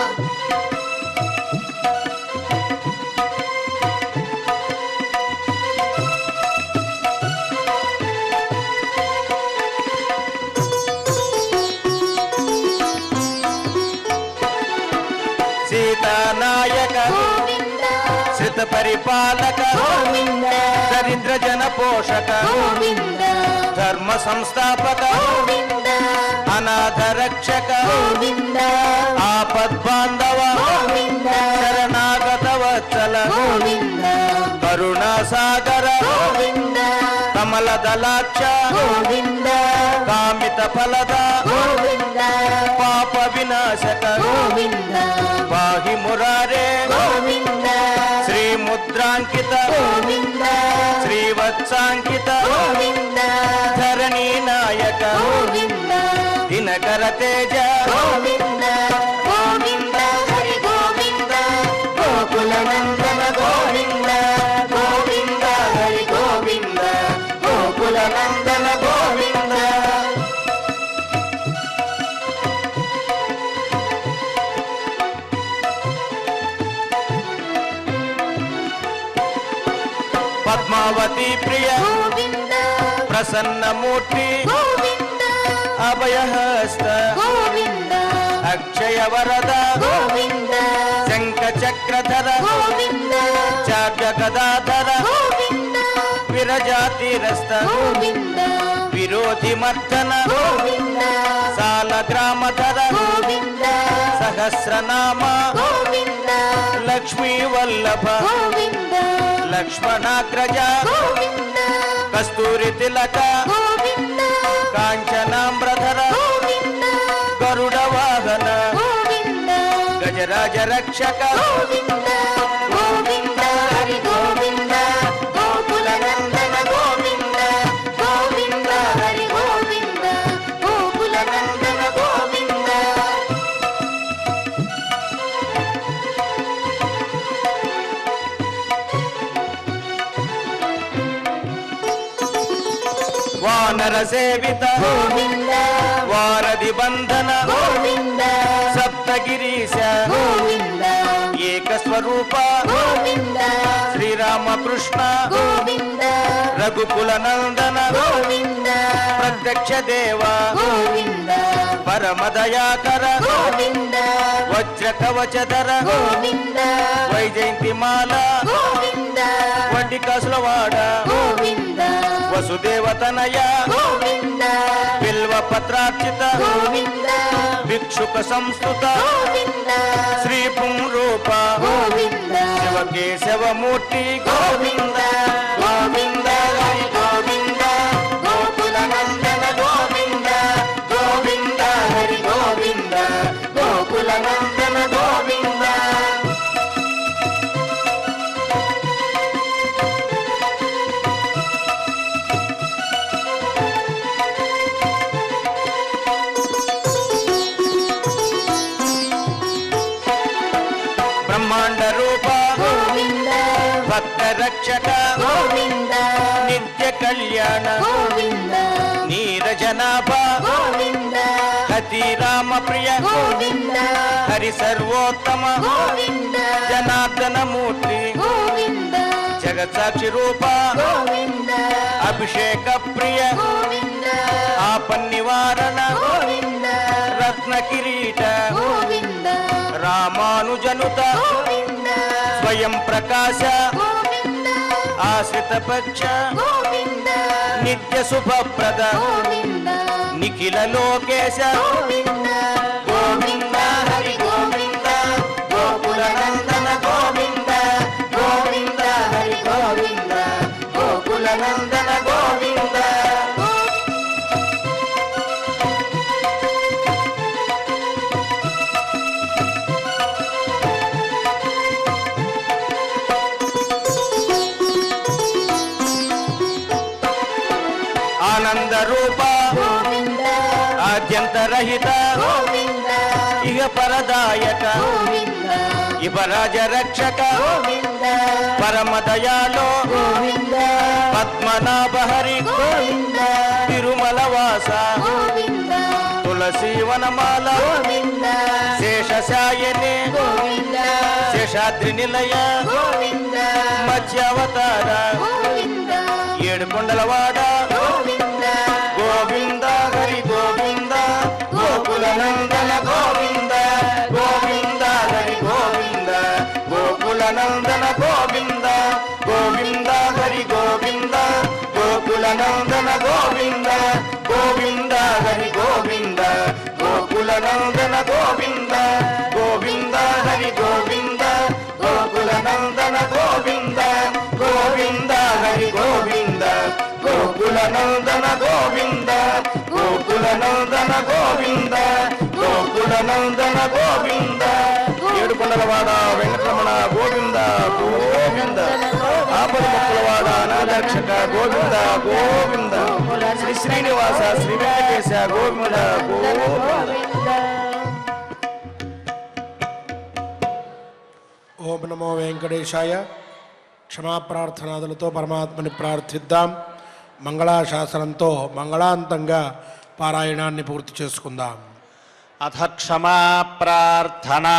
సీతానాయక గోవింద శ్రిత పరిపాలక గోవింద దరిద్ర జన పోషక గోవింద ధర్మ సంస్థాపక గోవింద అనాథ రక్షక గోవింద ఆపద్బాంధవ గోవింద శరణాగత వత్సల గోవింద కరుణా సాగర గోవింద కమల దళాక్ష గోవింద కామిత ఫలద గోవింద పాప వినాశక గోవింద పాహి మురారే గోవింద శ్రీ ముద్రాంకిత గోవింద శ్రీవత్సాంకిత గోవింద ధరణీ నాయక గోవింద దినకర తేజ గోవింద గోవింద హరి గోవింద గోకుల నందన గోవింద గోవింద హరి గోవింద గోకుల నందన గోవింద పద్మావతి ప్రియ గోవింద ప్రసన్నమూర్తి గోవింద అభయహస్త గోవింద అక్షయ వరద గోవింద శంఖ చక్రధర గోవింద చార్య గదాధర గోవింద విరజాతిరస్త గోవింద విరోధి మర్దన గోవింద సాల గ్రామధర గోవింద సహస్రనామ గోవింద లక్ష్మీ వల్లభ గోవింద లక్ష్మణాగ్రజ గోవింద కస్తూరి తిలక గోవింద కాంచనాంబ్రధర గోవింద గరుడ వాహన గోవింద గజరాజ రక్షక గోవింద గోవింద హరి గోవింద గోకుల నందన గోవింద గోవింద హరి గోవింద గోకుల నందన గోవింద వానర సేవిత గోవింద వారధి బంధన గోవింద సప్తగిరీశ గోవింద ఏకస్వరూప గోవింద శ్రీరామకృష్ణ గోవింద రఘుకుల నందన గోవింద ప్రత్యక్ష దేవ గోవింద పరమదయాకర గోవింద వజ్ర కవచధర గోవింద వైజయంతిమాల గోవింద వంటి కసులవాడ గోవింద వసుదేవతనయ గోవింద బిల్వ పత్రార్చిత గోవింద భిక్షుక సంస్కృత గోవింద శ్రీ పుంరూప గోవింద శివకేశవమూర్తి గోవింద గోవింద హరి గోవింద గోకుల నందన గోవింద గోవింద హరి గోవింద గోకుల నందన గోవింద బ్రహ్మాండ రూప గోవింద భక్త రక్షక గోవింద నిత్య కళ్యాణ గోవింద నీరజనాభ గోవింద హతి రామ ప్రియ గోవింద హరి సర్వోత్తమ గోవింద జనార్దన మూర్తి గోవింద జగత్సాక్షి రూప గోవింద అభిషేక ప్రియ గోవింద ఆపన్నివారణ గోవింద రత్న కిరీట గోవింద రామానుజనుత గోవింద స్వయం ప్రకాశ గోవింద ఆశ్రిత పక్ష గోవింద నిత్య శుభప్రద గోవింద నిఖిల లోకేశ గోవింద గోవింద హరి గోవింద గోకుల నందన గోవింద గోవింద హరి గోవింద గోకుల నందన గోవింద ఆనంద రూప గోవింద ఆద్యంతరహిత గోవింద ఇహ పరదాయక గోవింద ఇపరాజ రక్షక గోవింద పరమ దయాలో గోవింద పద్మనాభ హరి గోవింద తిరుమల వాస గోవింద తులసి వనమాల గోవింద శేషశాయనే గోవింద శేషాద్రి నిలయ గోవింద మత్స్యావతార గోవింద ఏడుకొండలవాడ గోవింద గోవింద హరి గోవింద గోకుల నందన గోవింద గోవింద హరి గోవింద గోకుల నందన గోవింద గోవింద హరి గోవింద గోకుల నందన గోవింద గోవింద హరి గోవింద గోకుల నందన గోవింద గోవింద హరి గోవింద గోకుల నందన గోవింద గోవింద హరి గోవింద గోకుల నందన గోవింద గోకుల నందన గోవింద గోకుల నందన గోవింద ఏడుకొండలవాడ వెంకటరమణ గోవింద గోవింద ఆపద మొక్కలవాడ అనాథరక్షక గోవింద గోవింద శ్రీ శ్రీనివాస శ్రీ వెంకటేశ గోవింద గోవింద ఓం నమో వెంకటేశాయ. క్షమాప్రార్థనాదులతో పరమాత్మని ప్రార్థిద్దాం. మంగళాశాసనంతో మంగళాంతంగా పారాయణాన్ని పూర్తి చేసుకుందాం. అథ క్షమా ప్రార్థనా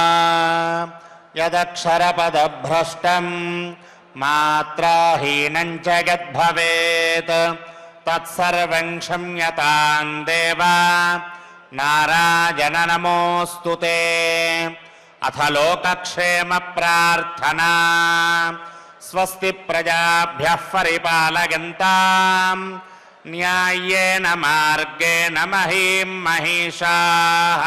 యదక్షరపదభ్రష్టం మాత్రాహీనం చ యద్భవేత్ తత్సర్వం క్షమ్యతాం దేవా నారాయణ నమోస్తుతే. అథ లోకక్షేమ ప్రార్థనా స్వస్తి ప్రజాభ్యః పరిపాలయంతాం న్యాయేన మార్గేణ మహీం మహిషాః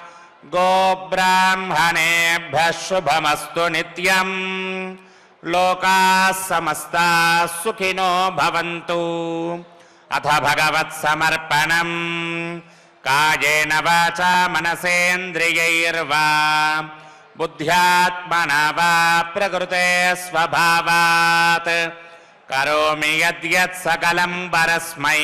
గోబ్రాహ్మణేభ్యः శుభమస్తు నిత్యం లోకాः సమస్తాः సుఖినో భవంతు. అథ భగవత్సమర్పణం కాయేన వాచా మనసేంద్రియైర్వా బుద్ధ్యాత్మనా వా ప్రకృతే స్వభావాత్ కరోమి యద్యత్ సకలం పరస్మై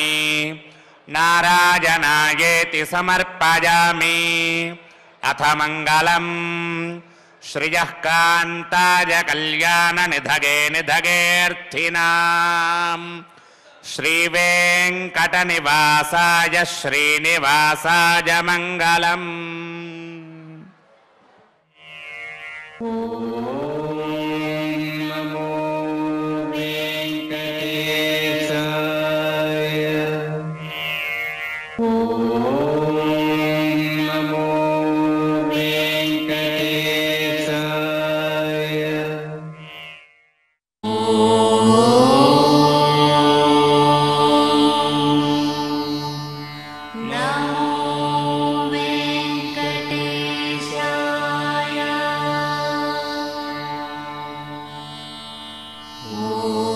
నారాయణాయేతి సమర్పయామి. అథ మంగళం శ్రియః కాంతాయ కళ్యాణ నిధగే నిధగేర్థినాం శ్రీవేంకట నివాసాయ శ్రీనివాసాయ మంగళం. ఓ